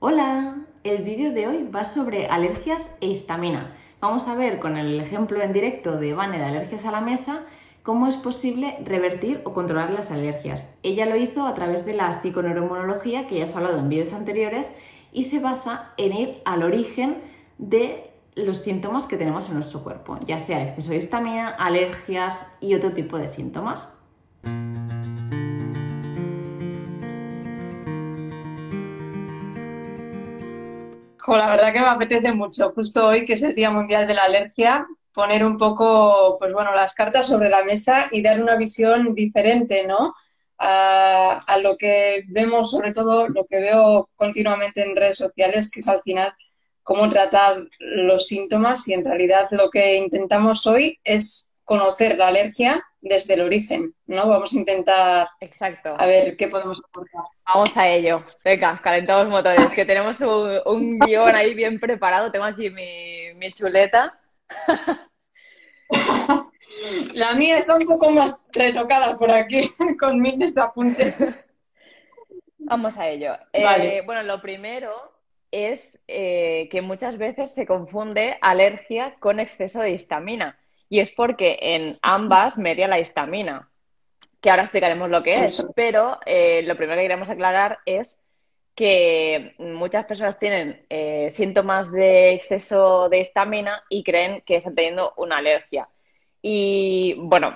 Hola, el vídeo de hoy va sobre alergias e histamina. Vamos a ver con el ejemplo en directo de Vane de Alergias a la Mesa cómo es posible revertir o controlar las alergias. Ella lo hizo a través de la psiconeuroinmunología, que ya has hablado en vídeos anteriores, y se basa en ir al origen de los síntomas que tenemos en nuestro cuerpo, ya sea exceso de histamina, alergias y otro tipo de síntomas. La verdad que me apetece mucho, justo hoy, que es el Día Mundial de la Alergia, poner un poco, pues bueno, las cartas sobre la mesa y dar una visión diferente, ¿no? A lo que vemos, sobre todo lo que veo continuamente en redes sociales, que es al final cómo tratar los síntomas y en realidad lo que intentamos hoy es conocer la alergia desde el origen, ¿no? Vamos a intentar a Exacto. ver qué podemos aportar. Vamos a ello. Venga, calentamos motores, que tenemos un guión ahí bien preparado. Tengo aquí mi chuleta. La mía está un poco más retocada por aquí, con miles de apuntes. Vamos a ello. Vale, Bueno, lo primero es que muchas veces se confunde alergia con exceso de histamina. Y es porque en ambas media la histamina, que ahora explicaremos lo que es. eso. Pero lo primero que queremos aclarar es que muchas personas tienen síntomas de exceso de histamina y creen que están teniendo una alergia. Y bueno,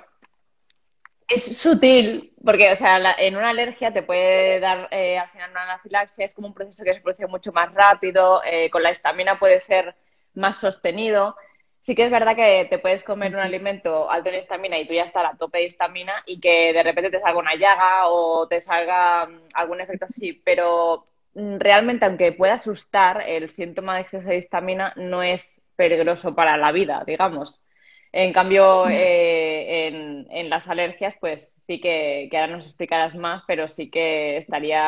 es sutil, porque o sea, en una alergia te puede dar al final una anafilaxia, es como un proceso que se produce mucho más rápido, con la histamina puede ser más sostenido. Sí que es verdad que te puedes comer un alimento alto en histamina y tú ya estás a tope de histamina y que de repente te salga una llaga o te salga algún efecto así, pero realmente aunque pueda asustar, el síntoma de exceso de histamina no es peligroso para la vida, digamos. En cambio, en las alergias, pues sí que ahora nos explicarás más, pero sí que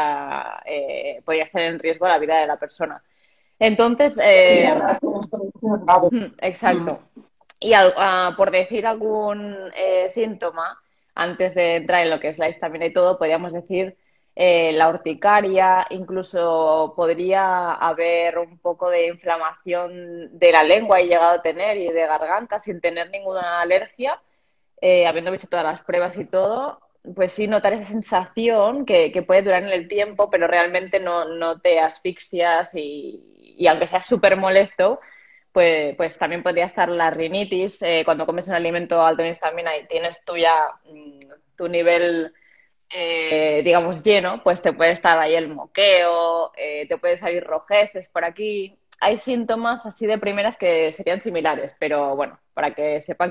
podría estar en riesgo la vida de la persona. Entonces, Y la verdad es que nos conocemos varios. exacto. Y por decir algún síntoma, antes de entrar en lo que es la histamina y todo, podríamos decir la urticaria, incluso podría haber un poco de inflamación de la lengua y llegado a tener y de garganta sin tener ninguna alergia, habiendo visto todas las pruebas y todo, pues sí notar esa sensación que puede durar en el tiempo, pero realmente no te asfixias y aunque sea súper molesto, pues también podría estar la rinitis cuando comes un alimento alto en histamina y tienes tú ya tu nivel, digamos, lleno, pues te puede estar ahí el moqueo, te puede salir rojeces por aquí. Hay síntomas así de primeras que serían similares, pero bueno, para que sepan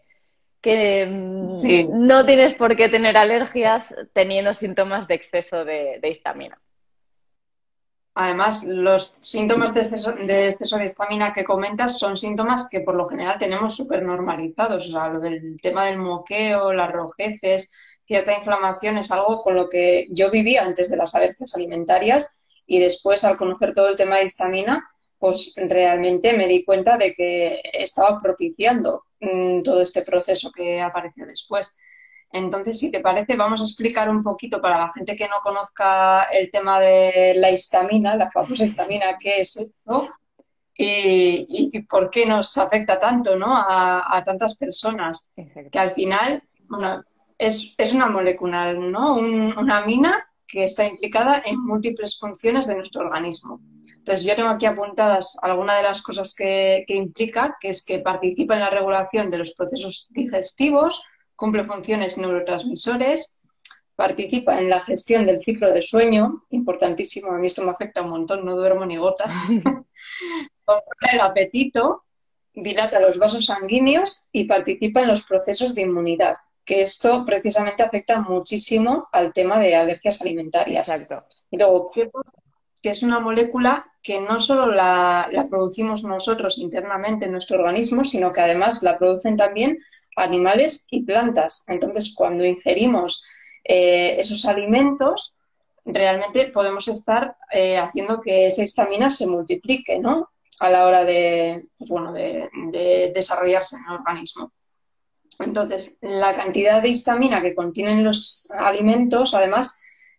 que Sí, no tienes por qué tener alergias teniendo síntomas de exceso de histamina. además, los síntomas de exceso de histamina que comentas son síntomas que por lo general tenemos súper normalizados. O sea, lo del tema del moqueo, las rojeces, cierta inflamación es algo con lo que yo vivía antes de las alergias alimentarias y después al conocer todo el tema de histamina, pues realmente me di cuenta de que estaba propiciando todo este proceso que apareció después. Entonces, si te parece, vamos a explicar un poquito para la gente que no conozca el tema de la histamina, la famosa histamina, qué es esto y por qué nos afecta tanto, ¿no? a tantas personas. Que Exacto. al final, bueno, es una molécula, ¿no? Una amina que está implicada en múltiples funciones de nuestro organismo. Entonces, yo tengo aquí apuntadas algunas de las cosas que implica, que es que participa en la regulación de los procesos digestivos, cumple funciones neurotransmisores, participa en la gestión del ciclo de sueño, importantísimo, a mí esto me afecta un montón, no duermo ni gota, controla el apetito, dilata los vasos sanguíneos y participa en los procesos de inmunidad, que esto precisamente afecta muchísimo al tema de alergias alimentarias. Exacto. Y luego, ¿qué pasa? Que es una molécula que no solo la producimos nosotros internamente en nuestro organismo, sino que además la producen también animales y plantas. Entonces, cuando ingerimos esos alimentos, realmente podemos estar haciendo que esa histamina se multiplique, ¿no? A la hora de, pues bueno, de desarrollarse en el organismo. Entonces, la cantidad de histamina que contienen los alimentos, además,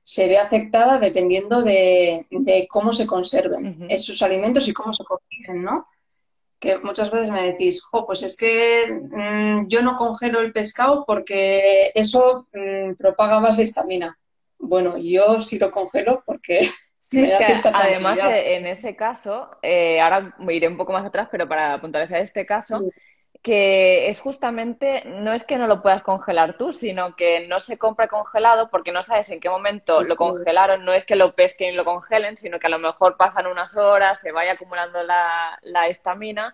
se ve afectada dependiendo de cómo se conserven Ujú. esos alimentos y cómo se cocinen, ¿no? Que muchas veces me decís, jo, pues es que yo no congelo el pescado porque eso propaga más la histamina. Bueno, yo sí lo congelo porque Sí, me es da que cierta además tranquilidad. en ese caso, ahora iré un poco más atrás, pero para puntualizar este caso, que es justamente, no es que no lo puedas congelar tú, sino que no se compra congelado porque no sabes en qué momento lo congelaron, no es que lo pesquen y lo congelen, sino que a lo mejor pasan unas horas, se vaya acumulando la histamina.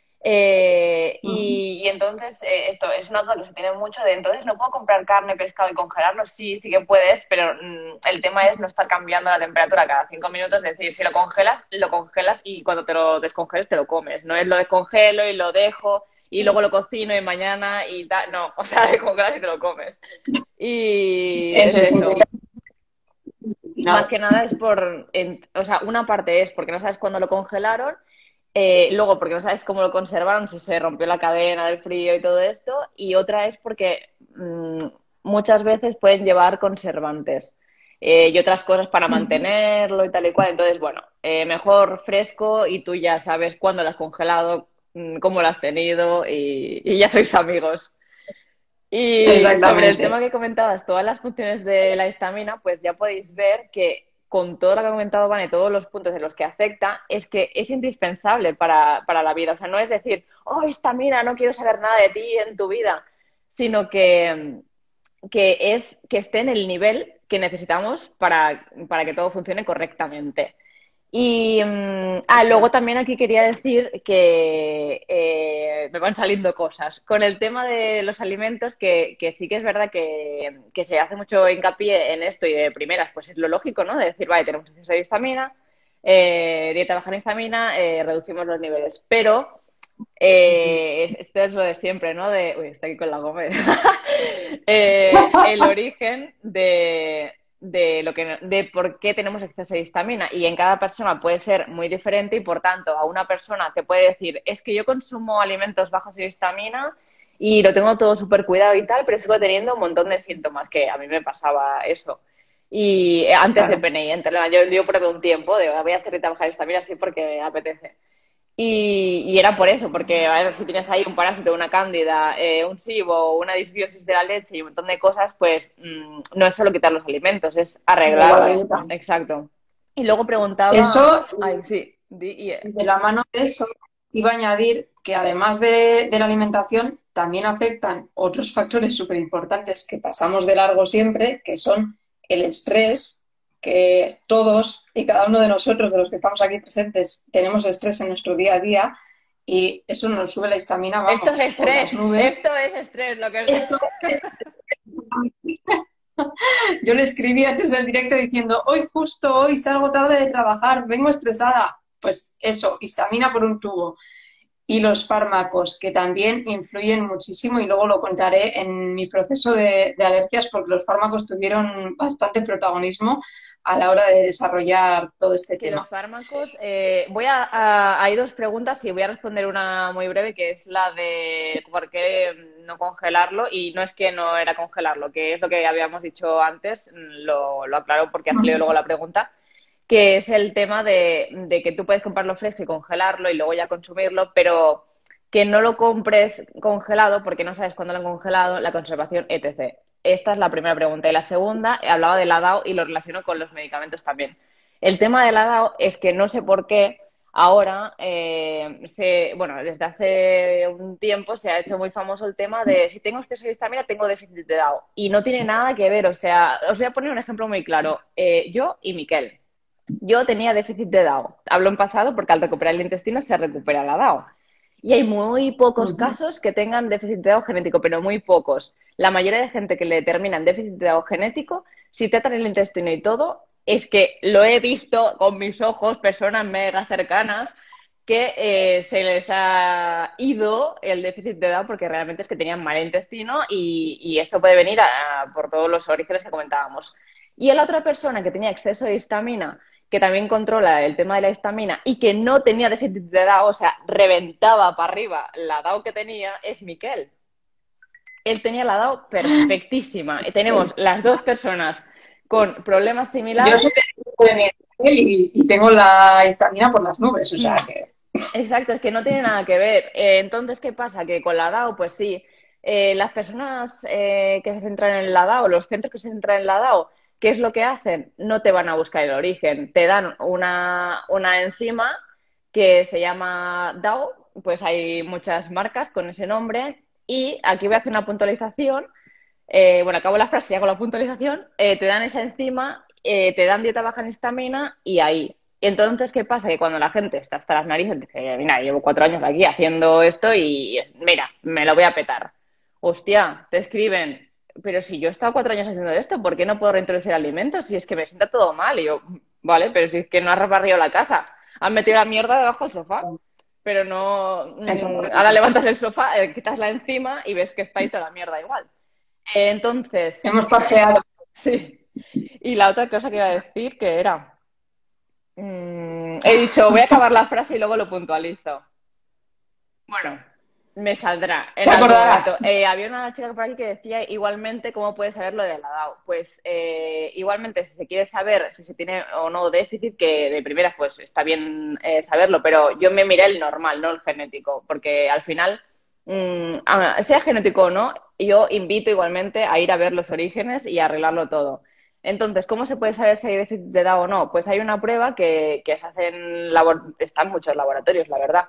Y entonces esto es una duda que se tiene mucho de entonces no puedo comprar carne, pescado y congelarlo. Sí, sí que puedes, pero el tema es no estar cambiando la temperatura cada 5 minutos. Es decir, si lo congelas y cuando te lo descongeles te lo comes. No es lo descongelo y lo dejo y luego lo cocino y mañana y tal. No, o sea, descongelas y te lo comes. Y es Eso es eso. Más final. que nada es o sea, una parte es porque no sabes cuándo lo congelaron, luego porque no sabes cómo lo conservaron, si se rompió la cadena del frío y todo esto, y otra es porque muchas veces pueden llevar conservantes y otras cosas para mantenerlo y tal y cual. Entonces, bueno, mejor fresco y tú ya sabes cuándo lo has congelado, cómo lo has tenido y ya sois amigos. Y sobre el tema Exactamente. que comentabas, todas las funciones de la histamina, pues ya podéis ver que con todo lo que ha comentado Vane, todos los puntos en los que afecta, es que es indispensable para la vida. O sea, no es decir, oh, histamina, no quiero saber nada de ti en tu vida, sino que es que esté en el nivel que necesitamos para que todo funcione correctamente. Y luego también aquí quería decir que me van saliendo cosas. Con el tema de los alimentos, que sí que es verdad que se hace mucho hincapié en esto y de primeras, pues es lo lógico, ¿no? De decir, vale, tenemos exceso de histamina, dieta baja en histamina, reducimos los niveles. Pero esto es lo de siempre, ¿no? Uy, estoy aquí con la goma. El origen de por qué tenemos exceso de histamina. Y en cada persona puede ser muy diferente y, por tanto, a una persona te puede decir, es que yo consumo alimentos bajos en histamina y lo tengo todo súper cuidado y tal, pero sigo teniendo un montón de síntomas, que a mí me pasaba eso. Y antes de Claro. PNI, yo probé un tiempo de voy a hacer dieta baja de histamina así porque me apetece. Y era por eso, porque a ver, si tienes ahí un parásito, una cándida, un SIBO, una disbiosis de la leche y un montón de cosas, pues no es solo quitar los alimentos, es Luego a la arreglarlo. dieta. Exacto. Y luego preguntaba, Eso, ay, sí, de la mano de eso, iba a añadir que además de la alimentación, también afectan otros factores súper importantes que pasamos de largo siempre, que son el estrés, que todos y cada uno de nosotros, de los que estamos aquí presentes, tenemos estrés en nuestro día a día y eso nos sube la histamina, esto es vamos, por las nubes. esto es estrés, lo que es... Esto, yo le escribí antes del directo diciendo, hoy justo hoy salgo tarde de trabajar, vengo estresada. Pues eso, histamina por un tubo. Y los fármacos, que también influyen muchísimo, y luego lo contaré en mi proceso de alergias, porque los fármacos tuvieron bastante protagonismo a la hora de desarrollar todo este Que los tema. fármacos, hay dos preguntas y voy a responder una muy breve, que es la de por qué no congelarlo, y no es que no era congelarlo, que es lo que habíamos dicho antes, lo aclaro porque hace luego la pregunta, que es el tema de que tú puedes comprarlo fresco y congelarlo y luego ya consumirlo, pero que no lo compres congelado porque no sabes cuándo lo han congelado, la conservación, etc. Esta es la primera pregunta. Y la segunda, hablaba del ADAO y lo relaciono con los medicamentos también. El tema del ADAO es que no sé por qué ahora, bueno, desde hace un tiempo se ha hecho muy famoso el tema de si tengo exceso de histamina, tengo déficit de DAO. Y no tiene nada que ver, o sea, os voy a poner un ejemplo muy claro. Yo y Miquel. Yo tenía déficit de DAO. Hablo en pasado porque al recuperar el intestino se recupera la DAO. Y hay muy pocos casos que tengan déficit de DAO genético, pero muy pocos. La mayoría de gente que le determinan déficit de DAO genético, si tratan el intestino y todo, es que lo he visto con mis ojos, personas mega cercanas, que se les ha ido el déficit de DAO porque realmente es que tenían mal intestino y esto puede venir por todos los orígenes que comentábamos. Y la otra persona que tenía exceso de histamina, que también controla el tema de la histamina y que no tenía déficit de DAO, o sea, reventaba para arriba la DAO que tenía, es Miquel. Él tenía la DAO perfectísima. Y tenemos las dos personas con problemas Yo similares. soy de nivel y tengo la histamina por las nubes, o sea que... Exacto, es que no tiene nada que ver. Entonces, ¿qué pasa? Que con la DAO, pues sí, las personas que se centran en la DAO, los centros que se centran en la DAO, ¿qué es lo que hacen? No te van a buscar el origen, te dan una enzima que se llama DAO, pues hay muchas marcas con ese nombre, y aquí voy a hacer una puntualización. Bueno, acabo la frase y hago la puntualización. Te dan esa enzima, te dan dieta baja en histamina y ahí. Y entonces, ¿qué pasa? Que cuando la gente está hasta las narices, dice, mira, llevo 4 años aquí haciendo esto y mira, me lo voy a petar. Hostia, te escriben, pero si yo he estado 4 años haciendo esto, ¿por qué no puedo reintroducir alimentos? Si es que me sienta todo mal. Y yo, vale, pero si es que no has barrido la casa, has metido la mierda debajo del sofá. Pero no, ahora Exactamente. levantas el sofá, quitas la encima y ves que está ahí toda la mierda igual. Entonces, Hemos parcheado. sí. Y la otra cosa que iba a decir que era, he dicho, voy a acabar la frase y luego lo puntualizo. Bueno, me saldrá en Te algún momento. acordarás. Había una chica por aquí que decía igualmente cómo puedes saber lo de la DAO. Pues igualmente, si se quiere saber si se tiene o no déficit, que de primeras pues está bien saberlo, pero yo me miré el normal, no el genético, porque al final, sea genético o no, yo invito igualmente a ir a ver los orígenes y a arreglarlo todo. Entonces, ¿cómo se puede saber si hay déficit de DAO o no? Pues hay una prueba que se hace está en muchos laboratorios, la verdad,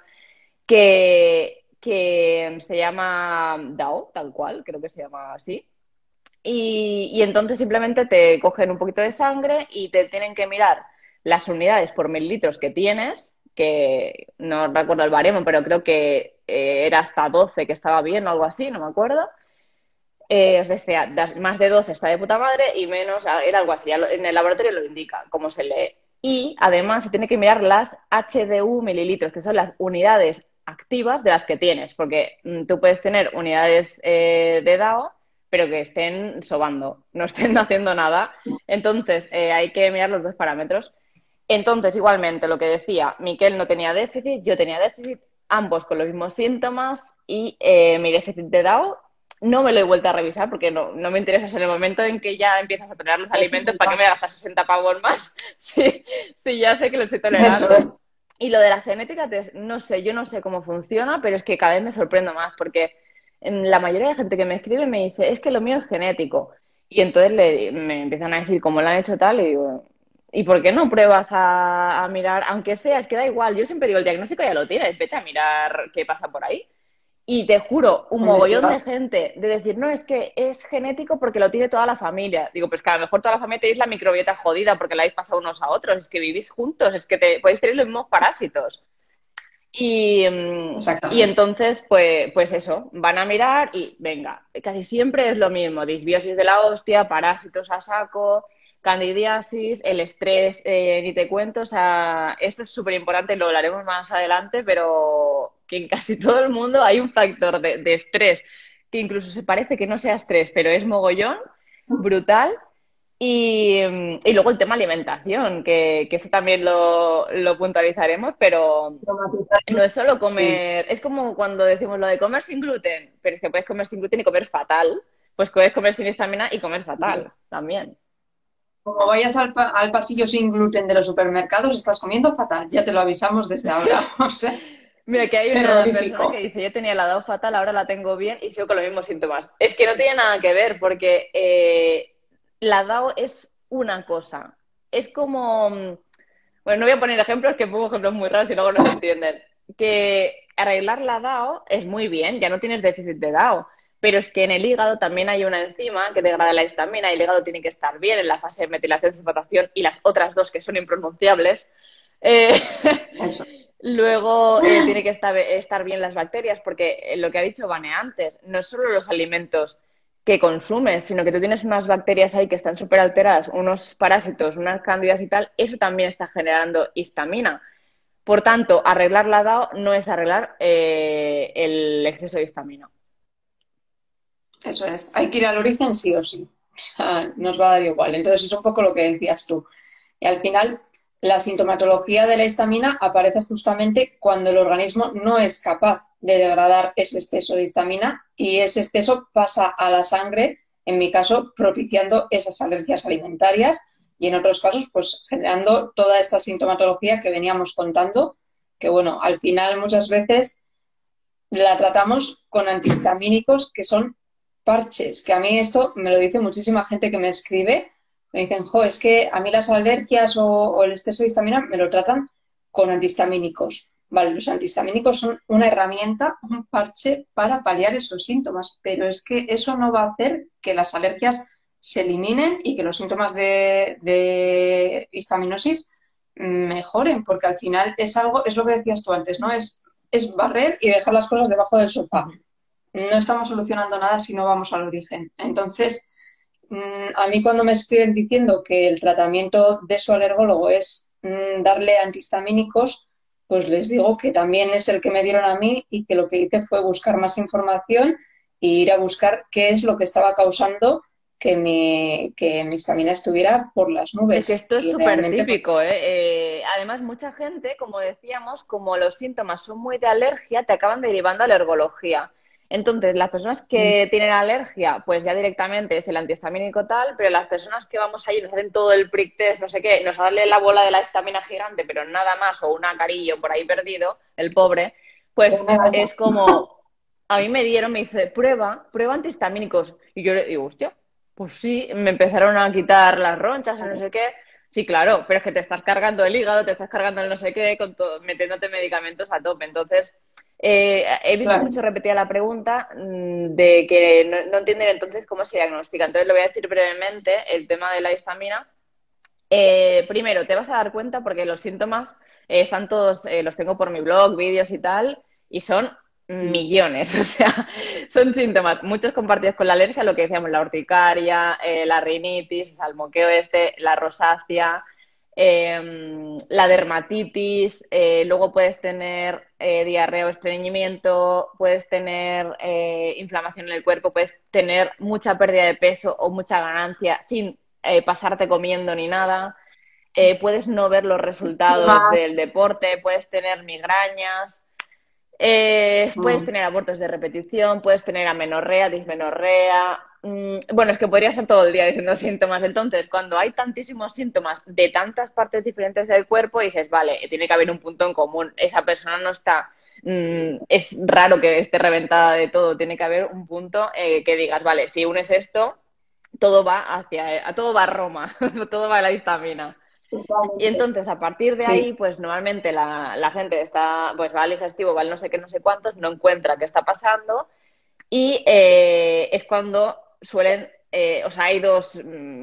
que se llama DAO, tal cual, creo que se llama así. Y entonces simplemente te cogen un poquito de sangre y te tienen que mirar las unidades por mililitros que tienes, que no recuerdo el baremo, pero creo que era hasta 12 que estaba bien o algo así, no me acuerdo. Es decir, más de 12 está de puta madre y menos, era algo así. En el laboratorio lo indica, cómo se lee. Y además se tiene que mirar las HDU mililitros, que son las unidades activas de las que tienes, porque tú puedes tener unidades de DAO, pero que estén sobando, no estén haciendo nada. Entonces, hay que mirar los dos parámetros. Entonces, igualmente, lo que decía, Miquel no tenía déficit, yo tenía déficit, ambos con los mismos síntomas y mi déficit de DAO no me lo he vuelto a revisar porque no me interesa en el momento en que ya empiezas a tolerar los alimentos, ¿para qué me gastas 60 pavos más? Sí, ya sé que lo estoy Eso tolerando. es. Y lo de la genética, no sé, yo no sé cómo funciona, pero es que cada vez me sorprendo más porque la mayoría de gente que me escribe me dice, es que lo mío es genético. Y entonces me empiezan a decir cómo lo han hecho tal y digo, ¿y por qué no pruebas a mirar? Aunque sea, es que da igual, yo siempre digo, el diagnóstico ya lo tienes, vete a mirar qué pasa por ahí. Y te juro, un mogollón Investigar. de gente de decir, no, es que es genético porque lo tiene toda la familia. Digo, pues que a lo mejor toda la familia tenéis la microbiota jodida porque la habéis pasado unos a otros, es que vivís juntos, es que podéis tener los mismos parásitos. Y Exactamente. entonces, pues eso, van a mirar y venga, casi siempre es lo mismo, disbiosis de la hostia, parásitos a saco, candidiasis, el estrés, ni te cuento, o sea, esto es súper importante, lo hablaremos más adelante, pero que en casi todo el mundo hay un factor de estrés, que incluso se parece que no sea estrés, pero es mogollón, brutal, y luego el tema alimentación, que eso también lo puntualizaremos, pero no es solo Sí. comer, es como cuando decimos lo de comer sin gluten, pero es que puedes comer sin gluten y comer fatal. Pues puedes comer sin histamina y comer fatal también. Como vayas al pasillo sin gluten de los supermercados, estás comiendo fatal. Ya te lo avisamos desde ahora. O sea, Mira, que hay una persona que terrorífico. dice, yo tenía la DAO fatal, ahora la tengo bien y sigo con los mismos síntomas. Es que no tiene nada que ver porque la DAO es una cosa. Es como, bueno, no voy a poner ejemplos, que pongo ejemplos muy raros y luego no se entienden. Que arreglar la DAO es muy bien, ya no tienes déficit de DAO, pero es que en el hígado también hay una enzima que degrada la histamina y el hígado tiene que estar bien en la fase de metilación, sulfatación y las otras dos que son impronunciables. Eh, Eso. Luego tiene que estar bien las bacterias, porque lo que ha dicho Vane antes, no es solo los alimentos que consumes, sino que tú tienes unas bacterias ahí que están súper alteradas, unos parásitos, unas cándidas y tal, eso también está generando histamina. Por tanto, arreglar la DAO no es arreglar el exceso de histamina. Eso es. Hay que ir al origen sí o sí. O sea, nos va a dar igual. Entonces es un poco lo que decías tú. Y al final, la sintomatología de la histamina aparece justamente cuando el organismo no es capaz de degradar ese exceso de histamina y ese exceso pasa a la sangre en mi caso, propiciando esas alergias alimentarias y en otros casos, pues generando toda esta sintomatología que veníamos contando, que bueno, al final muchas veces la tratamos con antihistamínicos que son parches, que a mí esto me lo dice muchísima gente que me escribe, me dicen, jo, es que a mí las alergias o el exceso de histamina me lo tratan con antihistamínicos. Vale, los antihistamínicos son una herramienta, un parche para paliar esos síntomas, pero es que eso no va a hacer que las alergias se eliminen y que los síntomas de histaminosis mejoren, porque al final es algo, es lo que decías tú antes, ¿no? Es barrer y dejar las cosas debajo del sofá. No estamos solucionando nada si no vamos al origen. Entonces, a mí cuando me escriben diciendo que el tratamiento de su alergólogo es darle antihistamínicos, pues les digo que también es el que me dieron a mí y que lo que hice fue buscar más información e ir a buscar qué es lo que estaba causando que mi histamina estuviera por las Es que nubes. esto es Y súper realmente, pues, típico, ¿eh? Además, mucha gente, como decíamos, como los síntomas son muy de alergia, te acaban derivando a alergología. Entonces, las personas que tienen alergia, pues ya directamente es el antihistamínico tal, pero las personas que vamos ahí nos hacen todo el prick test, no sé qué, nos sale la bola de la histamina gigante, pero nada más, o un acarillo por ahí perdido, el pobre, pues es como, a mí me dieron, me dice, prueba antihistamínicos. Y yo le digo, hostia. Pues sí, me empezaron a quitar las ronchas o no sé qué. Sí, claro, pero es que te estás cargando el hígado, te estás cargando el no sé qué, con todo, metiéndote medicamentos a tope. Entonces, he visto claro. mucho repetida la pregunta de que no entienden entonces cómo se diagnostica. Entonces, lo voy a decir brevemente, el tema de la histamina. Primero, te vas a dar cuenta porque los síntomas están todos, los tengo por mi blog, vídeos y tal, y son millones. O sea, son síntomas, muchos compartidos con la alergia, lo que decíamos, la urticaria, la rinitis, o sea, el moqueo este, la rosácea, la dermatitis, luego puedes tener diarrea o estreñimiento, puedes tener inflamación en el cuerpo, puedes tener mucha pérdida de peso o mucha ganancia sin pasarte comiendo ni nada. Puedes no ver los resultados Más, del deporte, puedes tener migrañas, puedes tener abortos de repetición, puedes tener amenorrea, dismenorrea. Bueno, es que podría ser todo el día diciendo síntomas. Entonces, cuando hay tantísimos síntomas de tantas partes diferentes del cuerpo, dices, vale, tiene que haber un punto en común. Esa persona no está. Es raro que esté reventada de todo. Tiene que haber un punto que digas, vale, si unes esto, todo va a Roma, todo va a la histamina. Y totalmente. entonces, a partir de Sí. ahí, pues normalmente la gente está, pues va al digestivo, va al no sé qué, no sé cuántos, no encuentra qué está pasando y es cuando suelen, o sea, hay dos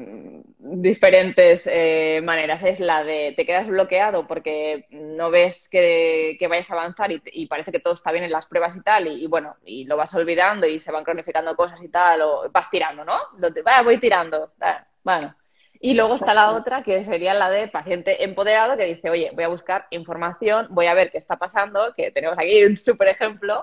diferentes maneras. Es la de te quedas bloqueado porque no ves que vayas a avanzar y parece que todo está bien en las pruebas y tal, y bueno, y lo vas olvidando y se van cronificando cosas y tal, o vas tirando, ¿no? Voy tirando, bueno. Y luego está la otra, que sería la de paciente empoderado, que dice, oye, voy a buscar información, voy a ver qué está pasando, que tenemos aquí un súper ejemplo,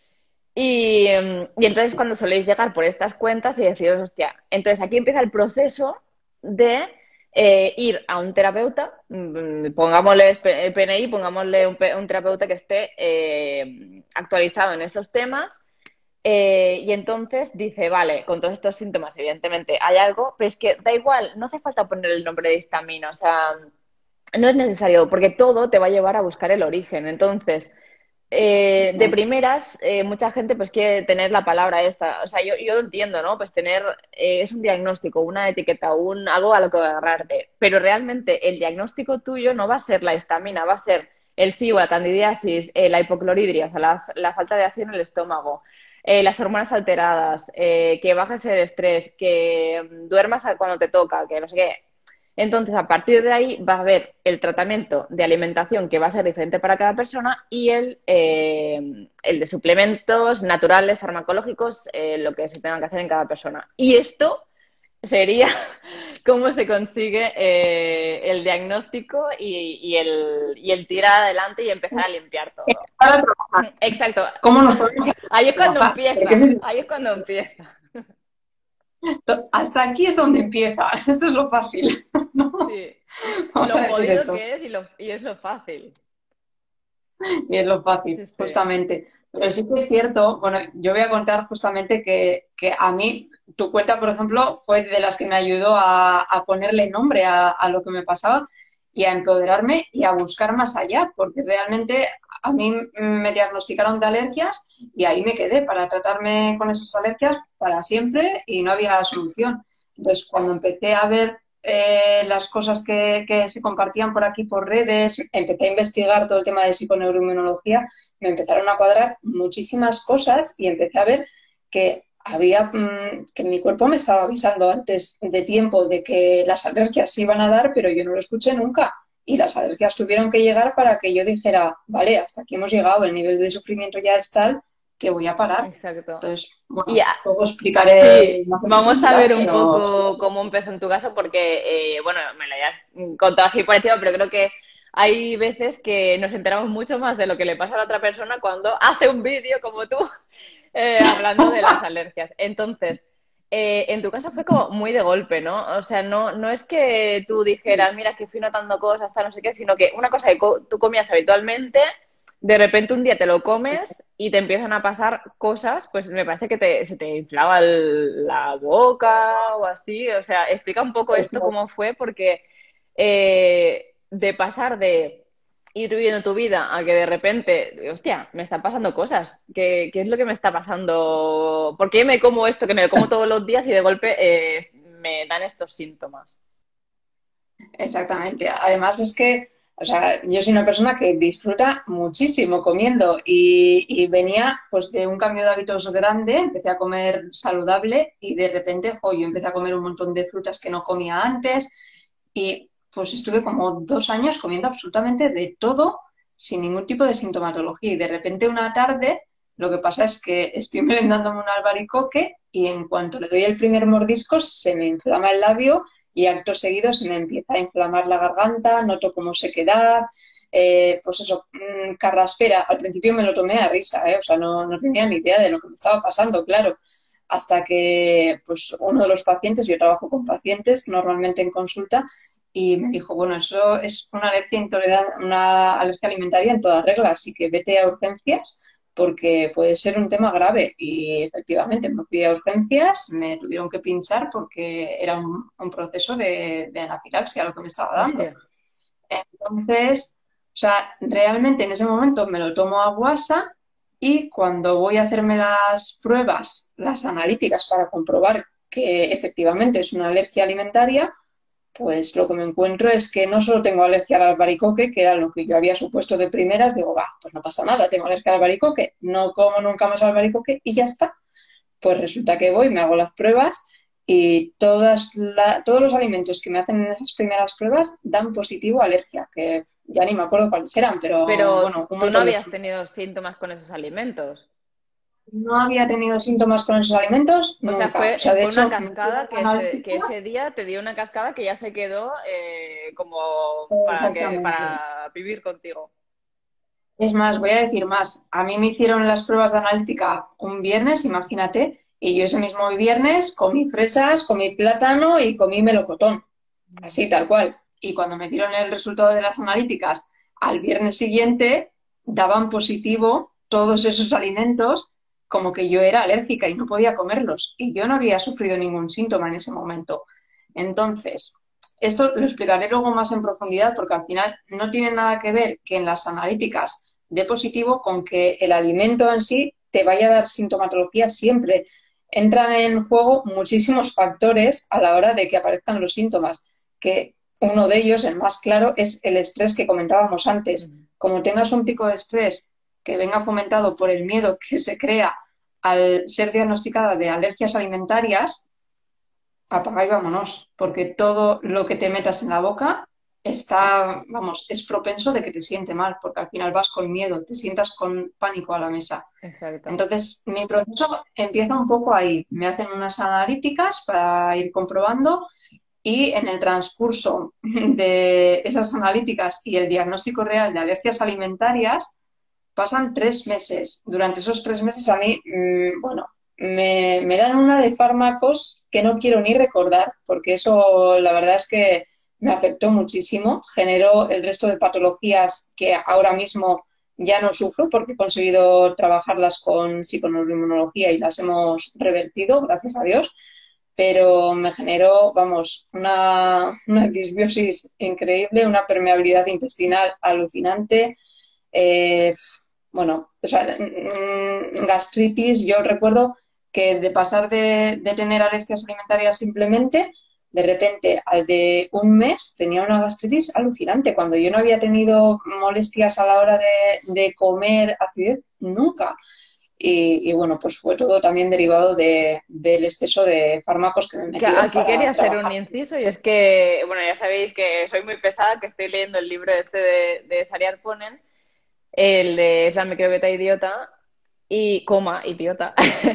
y entonces cuando soléis llegar por estas cuentas y deciros, hostia, entonces aquí empieza el proceso de ir a un terapeuta, pongámosle PNI, pongámosle un terapeuta que esté actualizado en esos temas, y entonces dice, vale, con todos estos síntomas evidentemente hay algo, pero es que da igual, no hace falta poner el nombre de histamina, o sea, no es necesario, porque todo te va a llevar a buscar el origen. Entonces, de primeras, mucha gente pues quiere tener la palabra esta. O sea, yo lo entiendo, ¿no? Pues tener, es un diagnóstico, una etiqueta, algo a lo que agarrarte. Pero realmente el diagnóstico tuyo no va a ser la histamina, va a ser el SIBO, la candidiasis, la hipocloridria, o sea, la falta de ácido en el estómago, las hormonas alteradas, que bajes el estrés, que duermas cuando te toca, que no sé qué. Entonces, a partir de ahí va a haber el tratamiento de alimentación que va a ser diferente para cada persona y el de suplementos naturales, farmacológicos, lo que se tenga que hacer en cada persona. Y esto sería cómo se consigue el diagnóstico y el tirar adelante y empezar a limpiar todo. Para trabajar. Exacto. ¿Cómo nos podemos Ahí es cuando trabajar? Porque empieza. Ahí es cuando empieza. hasta aquí es donde empieza. Esto es lo fácil, ¿no? Sí. Vamos Lo a decir jodido eso. que es y es lo fácil. Y es lo fácil, Sí, sí. justamente. Pero sí que es cierto, bueno, yo voy a contar justamente que a mí, tu cuenta, por ejemplo, fue de las que me ayudó a ponerle nombre a lo que me pasaba y a empoderarme y a buscar más allá, porque realmente a mí me diagnosticaron de alergias y ahí me quedé para tratarme con esas alergias para siempre y no había solución. Entonces, cuando empecé a ver las cosas que se compartían por aquí por redes, empecé a investigar todo el tema de psiconeuroinmunología, me empezaron a cuadrar muchísimas cosas y empecé a ver que había que mi cuerpo me estaba avisando antes de tiempo de que las alergias se iban a dar, pero yo no lo escuché nunca. Y las alergias tuvieron que llegar para que yo dijera, vale, hasta aquí hemos llegado, el nivel de sufrimiento ya es tal que voy a parar. Exacto. Entonces, Y bueno, luego explicaré sí, más en vamos a profundidad, ver un pero poco cómo empezó en tu caso, porque, bueno, me lo hayas contado así por encima, pero creo que hay veces que nos enteramos mucho más de lo que le pasa a la otra persona cuando hace un vídeo como tú, hablando de las alergias. Entonces, en tu caso fue como muy de golpe, ¿no? O sea, no es que tú dijeras, mira, que fui notando cosas, hasta no sé qué, sino que una cosa que tú comías habitualmente, de repente un día te lo comes y te empiezan a pasar cosas, pues me parece que se te inflaba la boca o así. O sea, explica un poco es esto cómo fue, porque de pasar de ir viviendo tu vida a que de repente, hostia, me están pasando cosas. ¿Qué es lo que me está pasando? ¿Por qué me como esto que me lo como todos los días y de golpe me dan estos síntomas? exactamente. Además es que, o sea, yo soy una persona que disfruta muchísimo comiendo y venía pues de un cambio de hábitos grande, empecé a comer saludable y de repente, jo, yo empecé a comer un montón de frutas que no comía antes y pues estuve como 2 años comiendo absolutamente de todo sin ningún tipo de sintomatología y de repente una tarde lo que pasa es que estoy merendándome un albaricoque y en cuanto le doy el primer mordisco se me inflama el labio y acto seguido se me empieza a inflamar la garganta, noto como sequedad, pues eso, carraspera. Al principio me lo tomé a risa, o sea, no tenía ni idea de lo que me estaba pasando, claro. Hasta que pues uno de los pacientes, yo trabajo con pacientes normalmente en consulta, y me dijo, bueno, eso es una alergia una alergia alimentaria en toda regla, así que vete a urgencias porque puede ser un tema grave. Y efectivamente me fui a urgencias, me tuvieron que pinchar porque era un proceso de anafilaxia lo que me estaba dando. Hostia. Entonces, o sea, realmente en ese momento me lo tomo a guasa y cuando voy a hacerme las pruebas, las analíticas para comprobar que efectivamente es una alergia alimentaria, pues lo que me encuentro es que no solo tengo alergia al albaricoque, que era lo que yo había supuesto de primeras, digo, va, pues no pasa nada, tengo alergia al albaricoque, no como nunca más albaricoque y ya está. Pues resulta que voy, me hago las pruebas y todos los alimentos que me hacen en esas primeras pruebas dan positivo a alergia, que ya ni me acuerdo cuáles eran, pero Pero bueno, un tú no montón de habías frutas. tenido síntomas con esos alimentos. No había tenido síntomas con esos alimentos O sea, nunca. O sea, de fue una hecho, mi prueba cascada que analítica, ese día te dio una cascada que ya se quedó como exactamente. para vivir contigo. Es más, voy a decir más. A mí me hicieron las pruebas de analítica un viernes, imagínate, y yo ese mismo viernes comí fresas, comí plátano y comí melocotón, así tal cual. Y cuando me dieron el resultado de las analíticas al viernes siguiente, daban positivo todos esos alimentos como que yo era alérgica y no podía comerlos. Y yo no había sufrido ningún síntoma en ese momento. Entonces, esto lo explicaré luego más en profundidad porque al final no tiene nada que ver que en las analíticas dé positivo con que el alimento en sí te vaya a dar sintomatología siempre. Entran en juego muchísimos factores a la hora de que aparezcan los síntomas, que uno de ellos, el más claro, es el estrés que comentábamos antes. Ujú. Como tengas un pico de estrés que venga fomentado por el miedo que se crea al ser diagnosticada de alergias alimentarias, apaga y vámonos, porque todo lo que te metas en la boca está, vamos, es propenso de que te siente mal, porque al final vas con miedo, te sientas con pánico a la mesa. Exacto. Entonces, mi proceso empieza un poco ahí. Me hacen unas analíticas para ir comprobando y en el transcurso de esas analíticas y el diagnóstico real de alergias alimentarias pasan 3 meses. Durante esos 3 meses a mí, bueno, me dan una de fármacos que no quiero ni recordar, porque eso la verdad es que me afectó muchísimo. Generó el resto de patologías que ahora mismo ya no sufro porque he conseguido trabajarlas con psiconeuroinmunología y las hemos revertido, gracias a Dios, pero me generó, vamos, una disbiosis increíble, una permeabilidad intestinal alucinante. eh, bueno, o sea, gastritis, yo recuerdo que de pasar de tener alergias alimentarias simplemente, de repente, al de un mes, tenía una gastritis alucinante, cuando yo no había tenido molestias a la hora de comer acidez, nunca. Y bueno, pues fue todo también derivado del exceso de fármacos que me metieron Aquí para quería hacer un trabajar. inciso y es que, bueno, ya sabéis que soy muy pesada, que estoy leyendo el libro este de Sari Arponen, el de Es la microbiota idiota y coma, idiota.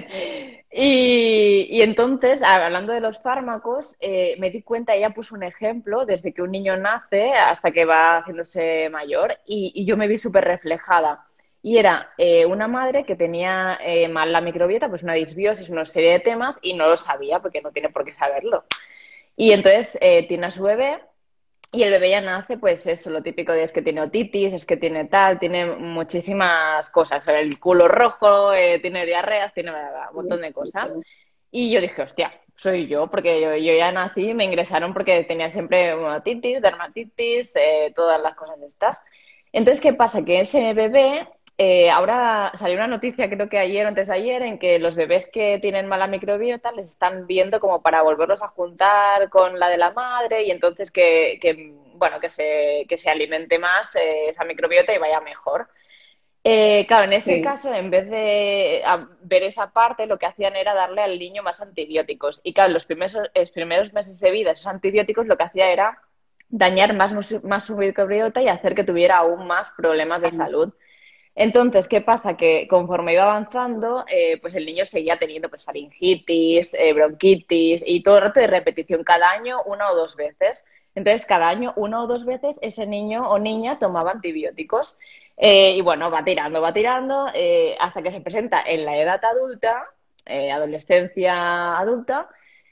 Y entonces, hablando de los fármacos, me di cuenta, ella puso un ejemplo desde que un niño nace hasta que va haciéndose mayor y yo me vi súper reflejada. Y era una madre que tenía mal la microbiota, pues una disbiosis, una serie de temas y no lo sabía porque no tiene por qué saberlo. Y entonces tiene a su bebé y el bebé ya nace, pues eso, lo típico de es que tiene otitis, es que tiene tal, tiene muchísimas cosas. El culo rojo, tiene diarreas, tiene un montón de cosas. Y yo dije, hostia, soy yo, porque yo ya nací, me ingresaron porque tenía siempre una otitis, dermatitis, todas las cosas estas. Entonces, ¿qué pasa? Que ese bebé, ahora salió una noticia, creo que ayer o antes de ayer, en que los bebés que tienen mala microbiota les están viendo como para volverlos a juntar con la de la madre y entonces bueno, que se alimente más esa microbiota y vaya mejor. Claro, en ese Sí, caso, en vez de ver esa parte, lo que hacían era darle al niño más antibióticos. Y claro, los primeros meses de vida, esos antibióticos lo que hacía era dañar más su microbiota y hacer que tuviera aún más problemas de salud. Entonces, ¿qué pasa? Que conforme iba avanzando, pues el niño seguía teniendo pues, faringitis, bronquitis y todo el rato de repetición cada año, una o dos veces. Entonces, cada año, una o dos veces, ese niño o niña tomaba antibióticos. Y bueno, va tirando, hasta que se presenta en la edad adulta, adolescencia adulta,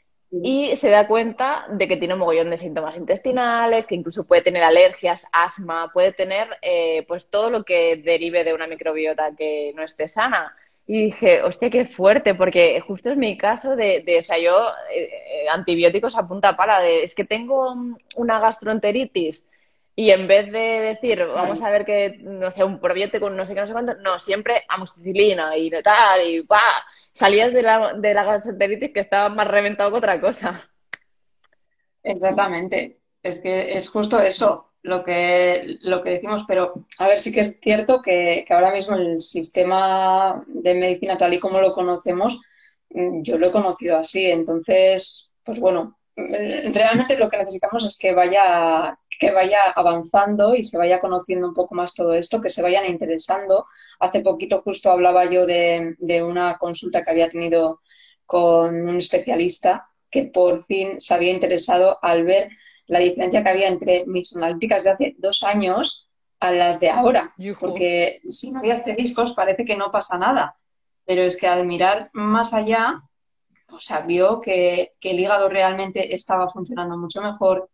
sí. y se da cuenta de que tiene un mogollón de síntomas intestinales, que incluso puede tener alergias, asma, puede tener pues todo lo que derive de una microbiota que no esté sana. Y dije, hostia, qué fuerte, porque justo es mi caso o sea, yo antibióticos a punta pala, es que tengo una gastroenteritis y en vez de decir, vamos Claro. a ver que, no sé, un probiótico, no sé qué, no sé cuánto, no, siempre amoxicilina y de tal, y ¡pa! Salías de la gastroenteritis que estaba más reventado que otra cosa. Exactamente. Es que es justo eso lo que decimos, pero a ver, sí que es cierto que ahora mismo el sistema de medicina tal y como lo conocemos, yo lo he conocido así. Entonces, pues bueno, realmente lo que necesitamos es que vaya avanzando y se vaya conociendo un poco más todo esto, que se vayan interesando. Hace poquito justo hablaba yo de una consulta que había tenido con un especialista que por fin se había interesado al ver la diferencia que había entre mis analíticas de hace 2 años a las de ahora. Yujú. Porque si no había asteriscos parece que no pasa nada. Pero es que al mirar más allá, o sea, vio que el hígado realmente estaba funcionando mucho mejor,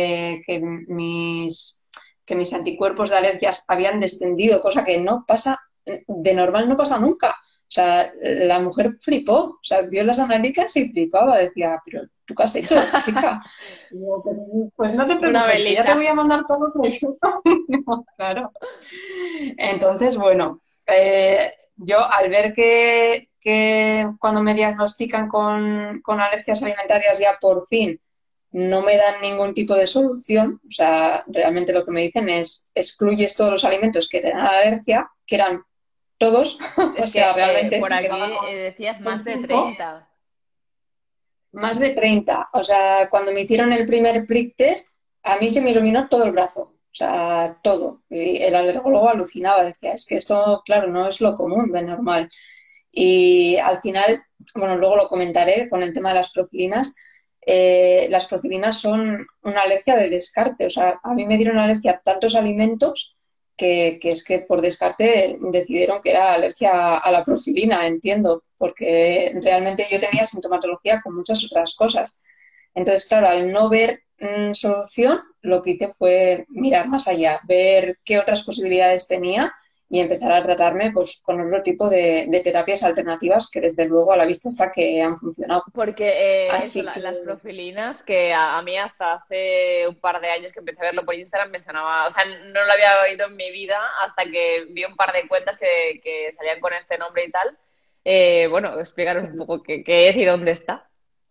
que mis anticuerpos de alergias habían descendido, cosa que no pasa, de normal no pasa nunca. O sea, la mujer flipó, o sea, vio las analíticas y flipaba, decía, pero ¿tú qué has hecho, chica? Y digo, pues no te Una preocupes, que ya te velita. voy a mandar todo lo que he hecho. No, claro. Entonces, bueno, yo al ver que cuando me diagnostican con alergias alimentarias ya por fin no me dan ningún tipo de solución, o sea, realmente lo que me dicen es excluyes todos los alimentos que te dan alergia, que eran todos, o Es que sea, realmente por me aquí quedaba decías con más de cinco, 30. más de 30. O sea, cuando me hicieron el primer prick test, a mí se me iluminó todo el brazo, o sea, todo. Y el alergólogo alucinaba, decía, es que esto, claro, no es lo común, de normal. Y al final, bueno, luego lo comentaré con el tema de las profilinas son una alergia de descarte. O sea, a mí me dieron alergia a tantos alimentos que es que por descarte decidieron que era alergia a la profilina, entiendo, porque realmente yo tenía sintomatología con muchas otras cosas. Entonces, claro, al no ver solución, lo que hice fue mirar más allá, ver qué otras posibilidades tenía y empezar a tratarme pues con otro tipo de terapias alternativas que desde luego a la vista está que han funcionado. Porque eso, Así que, las profilinas, que a mí hasta hace un par de años que empecé a verlo por Instagram me sonaba, o sea, no lo había oído en mi vida hasta que vi un par de cuentas que salían con este nombre y tal. Bueno, explícanos un poco qué es y dónde está.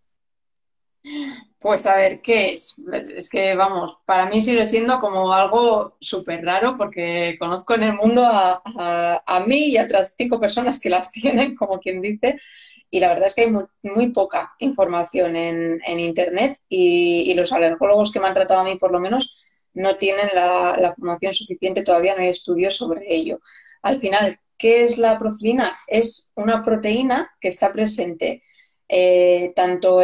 pues a ver, ¿qué es? Es que, vamos, para mí sigue siendo como algo súper raro porque conozco en el mundo a mí y a otras 5 personas que las tienen, como quien dice, y la verdad es que hay muy poca información en Internet y los alergólogos que me han tratado a mí, por lo menos, no tienen la formación suficiente, todavía no hay estudios sobre ello. Al final, ¿qué es la profilina? Es una proteína que está presente tanto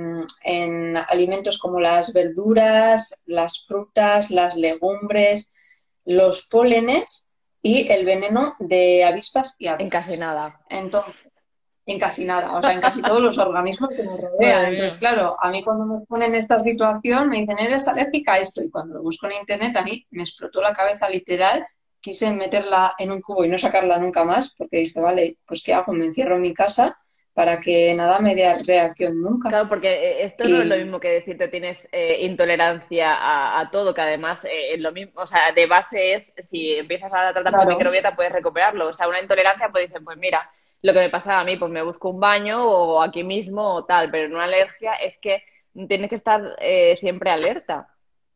en alimentos como las verduras, las frutas, las legumbres, los pólenes y el veneno de avispas y En casi abejas. nada. Entonces, en casi nada, o sea, en casi todos los organismos que nos rodean. Madre Entonces, mía. claro, a mí cuando me ponen en esta situación me dicen, ¿eres alérgica a esto? Y cuando lo busco en internet, a mí me explotó la cabeza literal. Quise meterla en un cubo y no sacarla nunca más, porque dije, vale, pues ¿qué hago? Me encierro en mi casa para que nada me dé reacción nunca. Claro, porque esto no es lo Y mismo que decirte tienes intolerancia a todo, que además lo mismo, o sea, de base es si empiezas a tratar tu claro, microbiota puedes recuperarlo. O sea, una intolerancia pues dicen, pues mira, lo que me pasaba a mí, pues me busco un baño o aquí mismo o tal, pero en una alergia es que tienes que estar siempre alerta.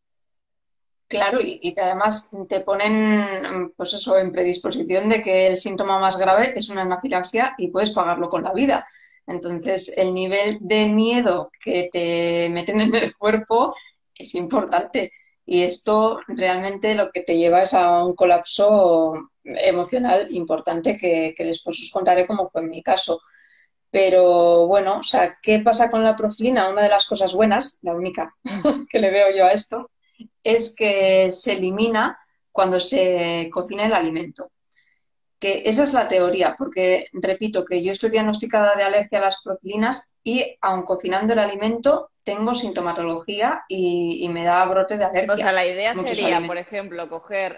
claro, y que además te ponen, pues eso, en predisposición de que el síntoma más grave es una anafilaxia y puedes pagarlo con la vida. Entonces, el nivel de miedo que te meten en el cuerpo es importante. Y esto realmente lo que te lleva es a un colapso emocional importante que después os contaré cómo fue en mi caso. Pero bueno, o sea, ¿qué pasa con la profilina? Una de las cosas buenas, la única Mm. que le veo yo a esto, es que se elimina cuando se cocina el alimento. Que esa es la teoría, porque repito que yo estoy diagnosticada de alergia a las proteínas y aun cocinando el alimento tengo sintomatología y me da brote de O sea, alergia. la idea Muchos sería, por alimentos. ejemplo, coger,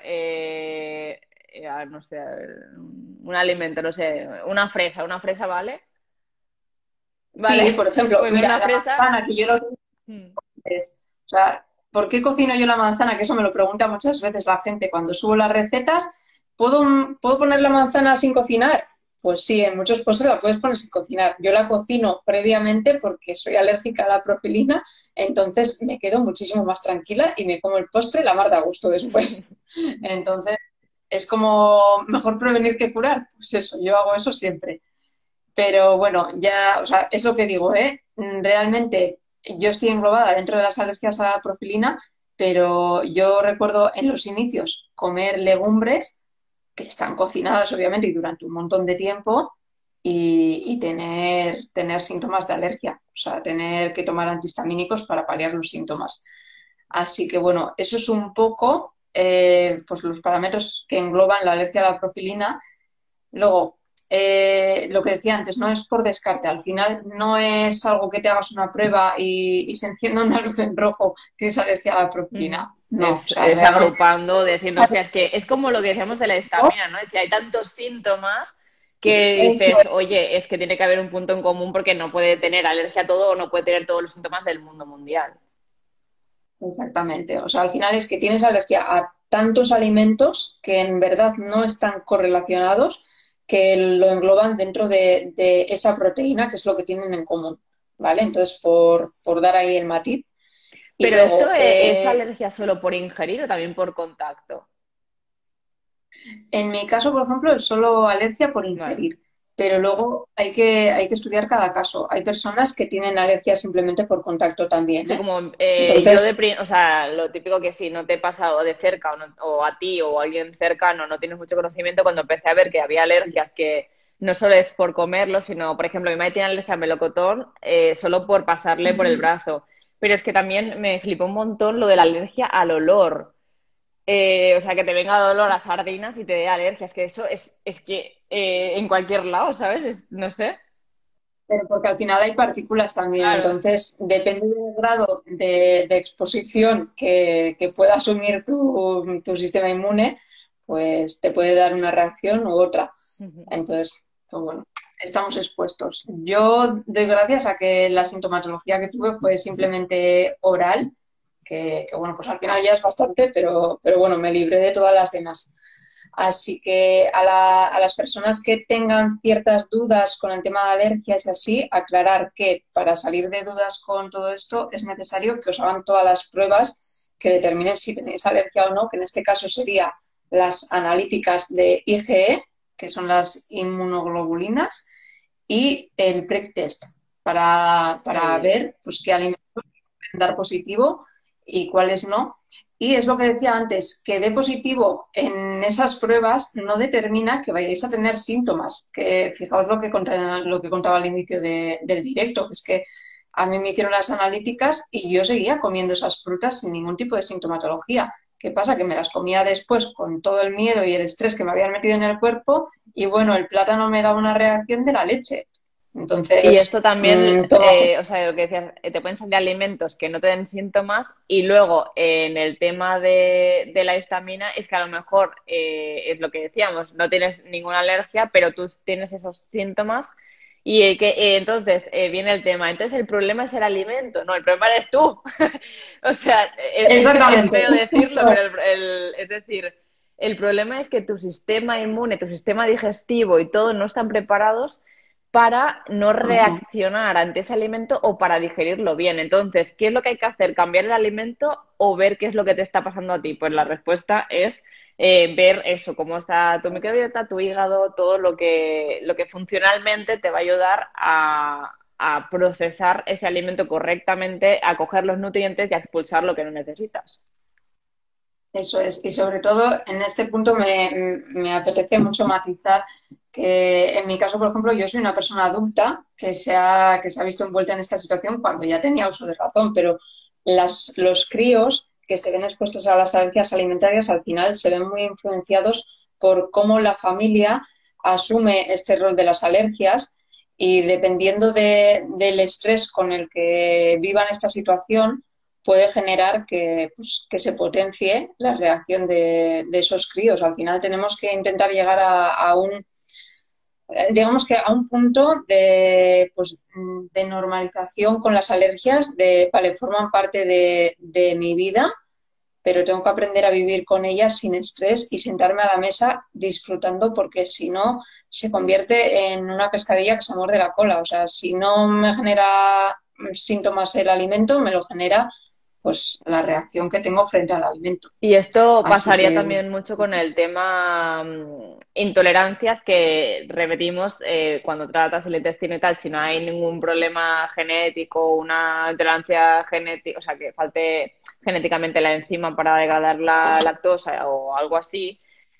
no sé, un alimento, no sé, una fresa, ¿vale? Vale, Sí, por ejemplo, pues mira, una la fresa. manzana que yo lo que Mm. es, o sea, ¿por qué cocino yo la manzana? Que eso me lo pregunta muchas veces la gente cuando subo las recetas. ¿Puedo poner la manzana sin cocinar? Pues sí, en muchos postres la puedes poner sin cocinar. Yo la cocino previamente porque soy alérgica a la profilina, entonces me quedo muchísimo más tranquila y me como el postre la mar de a gusto después. Entonces, es como mejor prevenir que curar. Pues eso, yo hago eso siempre. Pero bueno, ya, o sea, es lo que digo, ¿eh? Realmente yo estoy englobada dentro de las alergias a la profilina, pero yo recuerdo en los inicios comer legumbres que están cocinadas, obviamente, y durante un montón de tiempo y tener síntomas de alergia, o sea, tener que tomar antihistamínicos para paliar los síntomas. Así que bueno, eso es un poco pues los parámetros que engloban la alergia a la profilina. Luego, lo que decía antes, no es por descarte, al final no es algo que te hagas una prueba y se encienda una luz en rojo que es alergia a la Ujú. propilina. No, o sea, Es realmente agrupando, diciendo, hostia, es que es como lo que decíamos de la histamina, ¿no? Decía, hay tantos síntomas que eso dices, es. oye, es que tiene que haber un punto en común porque no puede tener alergia a todo o no puede tener todos los síntomas del mundo mundial. Exactamente. O sea, al final es que tienes alergia a tantos alimentos que en verdad no están correlacionados, que lo engloban dentro de esa proteína, que es lo que tienen en común. ¿Vale? Entonces, por dar ahí el matiz. Y Pero esto luego, es alergia solo por ingerir o también por contacto. en mi caso, por ejemplo, es solo alergia por Vale. ingerir, pero luego hay que estudiar cada caso. Hay personas que tienen alergia simplemente por contacto también, Sí, ¿eh? como yo Entonces, o sea, lo típico que si no te pasa o de cerca o a ti o a alguien cercano no tienes mucho conocimiento, cuando empecé a ver que había alergias que no solo es por comerlo, sino, por ejemplo, mi madre tiene alergia al melocotón solo por pasarle por el brazo. Pero es que también me flipó un montón lo de la alergia al olor. O sea, que te venga dolor a sardinas y te dé alergia. Es que eso es que en cualquier lado, ¿sabes? No sé. pero porque al final hay partículas también, Claro. entonces depende del grado de exposición que pueda asumir tu sistema inmune, pues te puede dar una reacción u otra. Ujú. Entonces, pues bueno, estamos expuestos. Yo doy gracias a que la sintomatología que tuve fue simplemente oral, que bueno, pues al final ya es bastante, pero bueno, me libré de todas las demás. Así que a las personas que tengan ciertas dudas con el tema de alergias y así, aclarar que para salir de dudas con todo esto es necesario que os hagan todas las pruebas que determinen si tenéis alergia o no, que en este caso sería las analíticas de IgE, que son las inmunoglobulinas, y el PREC test Muy para bien. ver pues, qué alimentos pueden dar positivo y cuáles no. Y es lo que decía antes, que dé positivo en esas pruebas no determina que vayáis a tener síntomas. Que fijaos lo que contaba al inicio del directo, que es que a mí me hicieron las analíticas y yo seguía comiendo esas frutas sin ningún tipo de sintomatología. ¿Qué pasa? Que me las comía después con todo el miedo y el estrés que me habían metido en el cuerpo y bueno, el plátano me daba una reacción de la leche. Y Entonces, esto también, toma. o sea, lo que decías, te pueden salir alimentos que no te den síntomas y luego en el tema de la histamina es que a lo mejor es lo que decíamos, no tienes ninguna alergia, pero tú tienes esos síntomas y entonces viene el tema. Entonces el problema es el alimento, no, el problema eres tú. O sea, es Exactamente. feo decirlo, pero es decir, el problema es que tu sistema inmune, tu sistema digestivo y todo no están preparados para no reaccionar ante ese alimento o para digerirlo bien. Entonces, ¿qué es lo que hay que hacer? ¿Cambiar el alimento o ver qué es lo que te está pasando a ti? Pues la respuesta es ver eso, cómo está tu microbiota, tu hígado, todo lo que funcionalmente te va a ayudar a procesar ese alimento correctamente, a coger los nutrientes y a expulsar lo que no necesitas. Eso es, y sobre todo en este punto me apetece mucho matizar que en mi caso, por ejemplo, yo soy una persona adulta que se ha visto envuelta en esta situación cuando ya tenía uso de razón, pero los críos que se ven expuestos a las alergias alimentarias al final se ven muy influenciados por cómo la familia asume este rol de las alergias y dependiendo del estrés con el que vivan esta situación puede generar que, pues, que se potencie la reacción de esos críos. Al final tenemos que intentar llegar a un, digamos que a un punto de, pues, de normalización con las alergias, de, vale, forman parte de mi vida, pero tengo que aprender a vivir con ellas sin estrés y sentarme a la mesa disfrutando porque si no se convierte en una pescadilla que se muerde la cola. O sea, si no me genera síntomas el alimento, me lo genera pues la reacción que tengo frente al alimento. Y esto Así pasaría que también mucho con el tema intolerancias que repetimos cuando tratas el intestino y tal, si no hay ningún problema genético, una intolerancia genética, o sea, que falte genéticamente la enzima para degradar la lactosa o algo así,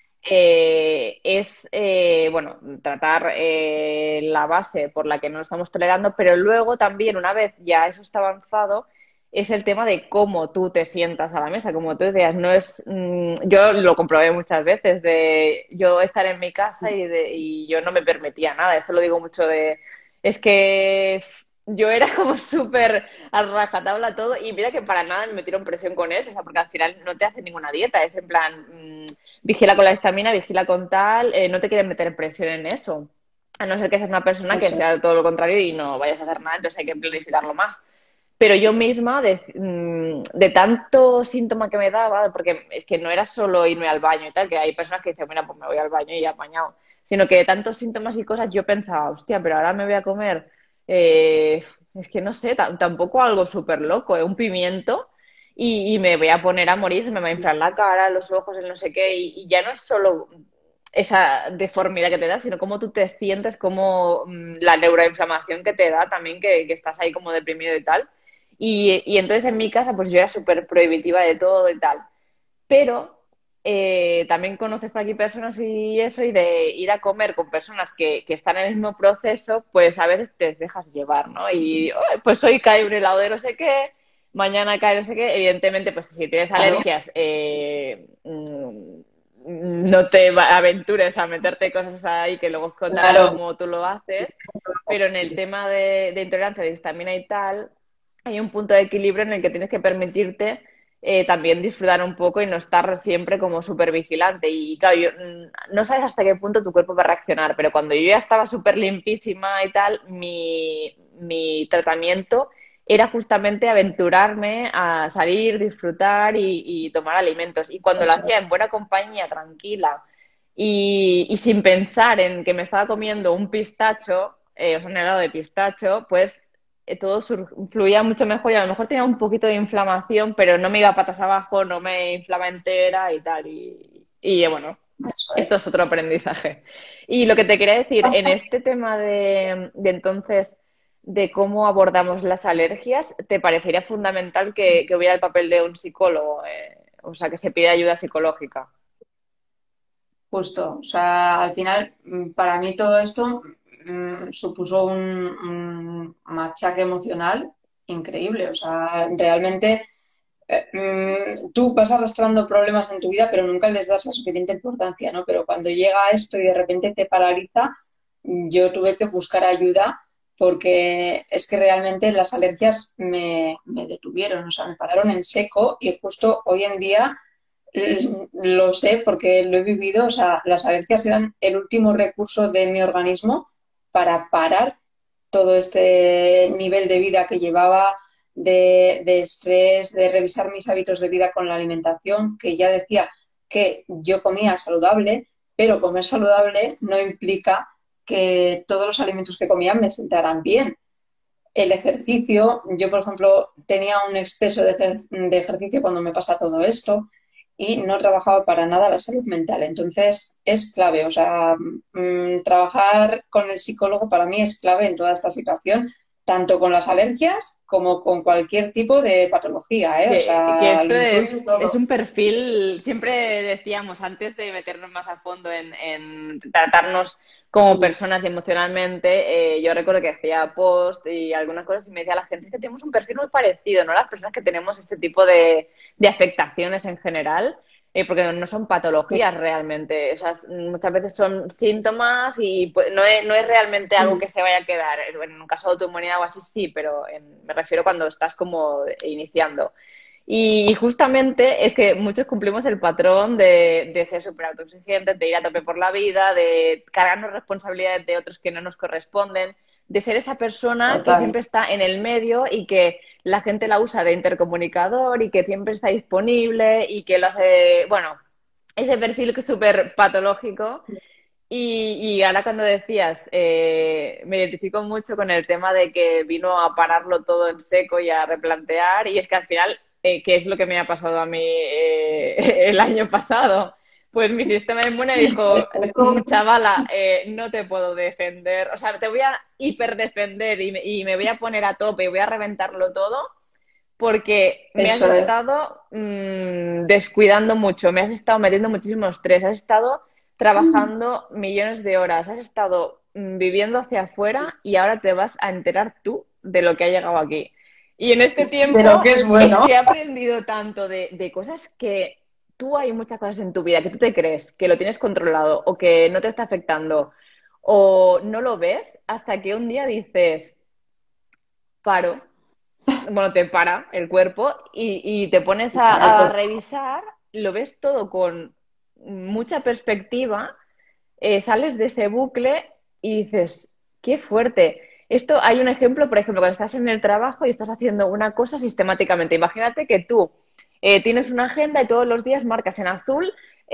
bueno, tratar la base por la que no lo estamos tolerando, pero luego también, una vez ya eso está avanzado, es el tema de cómo tú te sientas a la mesa, como tú decías, no es, yo lo comprobé muchas veces, de yo estar en mi casa y yo no me permitía nada, esto lo digo mucho es que yo era como súper a rajatabla todo y mira que para nada me metieron presión con eso, o sea, porque al final no te hacen ninguna dieta, es en plan, vigila con la histamina, vigila con tal, no te quieren meter presión en eso. A no ser que seas una persona que eso, sea todo lo contrario y no vayas a hacer nada, entonces hay que planificarlo más. Pero yo misma, de tanto síntoma que me daba, porque es que no era solo irme al baño y tal, que hay personas que dicen, mira, pues me voy al baño y ya apañado, sino que de tantos síntomas y cosas yo pensaba, hostia, pero ahora me voy a comer, es que no sé, tampoco algo súper loco, un pimiento y me voy a poner a morir, se me va a inflar la cara, los ojos, el no sé qué, y ya no es solo esa deformidad que te da, sino cómo tú te sientes, como la neuroinflamación que te da también, que estás ahí como deprimido y tal. Y entonces en mi casa, pues yo era súper prohibitiva de todo y tal. Pero también conoces por aquí personas y eso, y de ir a comer con personas que están en el mismo proceso, pues a veces te dejas llevar, ¿no? Y pues hoy cae un helado de no sé qué, mañana cae no sé qué. Evidentemente, pues si tienes claro, alergias, no te aventures a meterte cosas ahí que luego os contaré claro, cómo tú lo haces. Pero en el tema de intolerancia, de histamina y tal, hay un punto de equilibrio en el que tienes que permitirte, también disfrutar un poco y no estar siempre como súper vigilante. Y claro, no sabes hasta qué punto tu cuerpo va a reaccionar, pero cuando yo ya estaba súper limpísima y tal, mi tratamiento era justamente aventurarme a salir, disfrutar y tomar alimentos. Y cuando lo Eso, hacía en buena compañía, tranquila y sin pensar en que me estaba comiendo un pistacho, o sea, un helado de pistacho, pues todo fluía mucho mejor y a lo mejor tenía un poquito de inflamación, pero no me iba patas abajo, no me inflama entera y tal. Y bueno, eso esto es. es otro aprendizaje. Y lo que te quería decir, en este tema de entonces, de cómo abordamos las alergias, ¿te parecería fundamental que hubiera el papel de un psicólogo? O sea, que se pida ayuda psicológica. Justo, o sea, al final, para mí todo esto supuso un machaque emocional increíble. O sea, realmente tú vas arrastrando problemas en tu vida, pero nunca les das la suficiente importancia, ¿no? Pero cuando llega esto y de repente te paraliza, yo tuve que buscar ayuda porque es que realmente las alergias me detuvieron, o sea, me pararon en seco y justo hoy en día lo sé porque lo he vivido, o sea, las alergias eran el último recurso de mi organismo para parar todo este nivel de vida que llevaba de estrés, de revisar mis hábitos de vida con la alimentación, que ya decía que yo comía saludable, pero comer saludable no implica que todos los alimentos que comía me sentaran bien. El ejercicio, yo por ejemplo tenía un exceso de ejercicio cuando me pasa todo esto y no trabajaba para nada la salud mental. Entonces es clave, o sea, trabajar con el psicólogo para mí es clave en toda esta situación, tanto con las alergias como con cualquier tipo de patología, ¿eh? O Que sea, esto lo incluyo es todo. un perfil, siempre decíamos antes de meternos más a fondo en tratarnos como Sí, personas y emocionalmente, yo recuerdo que hacía post y algunas cosas y me decía la gente es que tenemos un perfil muy parecido, ¿no? Las personas que tenemos este tipo de afectaciones en general, porque no son sí. patologías realmente, o sea, muchas veces son síntomas y pues, no es realmente algo Mm. que se vaya a quedar. En un caso de autoinmunidad o así sí, pero me refiero cuando estás como iniciando. Y justamente es que muchos cumplimos el patrón de ser súper autoexigentes, de ir a tope por la vida, de cargarnos responsabilidades de otros que no nos corresponden, de ser esa persona que Total. siempre está en el medio y que la gente la usa de intercomunicador y que siempre está disponible y que lo hace, bueno, ese perfil que es súper patológico. Y ahora cuando decías, me identifico mucho con el tema de que vino a pararlo todo en seco y a replantear, y es que al final, ¿qué es lo que me ha pasado a mí el año pasado? Pues mi sistema inmune dijo, chavala, no te puedo defender, o sea, te voy a hiperdefender y me voy a poner a tope y voy a reventarlo todo porque me has Eso es. estado descuidando mucho, me has estado metiendo muchísimo estrés, has estado trabajando millones de horas, has estado viviendo hacia afuera y ahora te vas a enterar tú de lo que ha llegado aquí. Y en este tiempo Pero que es es bueno. que he aprendido tanto de cosas que tú hay muchas cosas en tu vida que tú te crees que lo tienes controlado o que no te está afectando o no lo ves hasta que un día dices, paro, bueno, te para el cuerpo y te pones a revisar, lo ves todo con mucha perspectiva, sales de ese bucle y dices, qué fuerte. Esto hay un ejemplo, por ejemplo, cuando estás en el trabajo y estás haciendo una cosa sistemáticamente. Imagínate que tú tienes una agenda y todos los días marcas en azul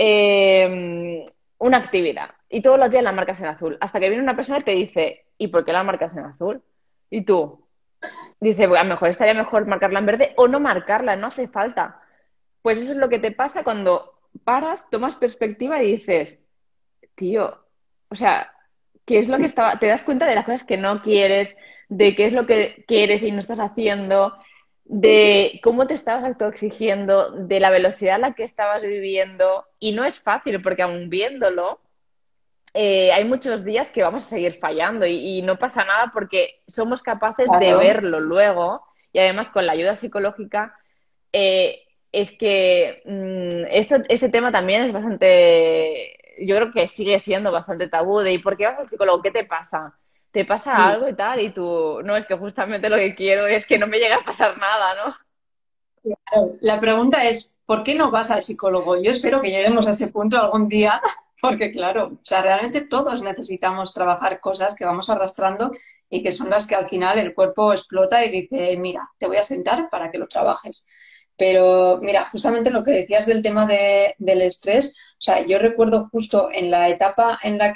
una actividad y todos los días la marcas en azul, hasta que viene una persona y te dice, ¿y por qué la marcas en azul? Y tú, dice, bueno, a lo mejor estaría mejor marcarla en verde o no marcarla, no hace falta. Pues eso es lo que te pasa cuando paras, tomas perspectiva y dices, tío, o sea, ¿qué es lo que estaba? Te das cuenta de las cosas que no quieres, de qué es lo que quieres y no estás haciendo, de cómo te estabas autoexigiendo, de la velocidad a la que estabas viviendo. Y no es fácil porque aun viéndolo, hay muchos días que vamos a seguir fallando y no pasa nada porque somos capaces de Claro. verlo luego y además con la ayuda psicológica es que este tema también es bastante, yo creo que sigue siendo bastante tabú de ¿y por qué vas al psicólogo? ¿Qué te pasa? ¿Te pasa Mm. algo y tal? Y tú, no, es que justamente lo que quiero es que no me llegue a pasar nada, ¿no? Claro, la pregunta es, ¿por qué no vas al psicólogo? Yo espero que lleguemos a ese punto algún día, porque claro, o sea, realmente todos necesitamos trabajar cosas que vamos arrastrando y que son las que al final el cuerpo explota y dice, mira, te voy a sentar para que lo trabajes. Pero mira, justamente lo que decías del tema del estrés, o sea, yo recuerdo justo en la etapa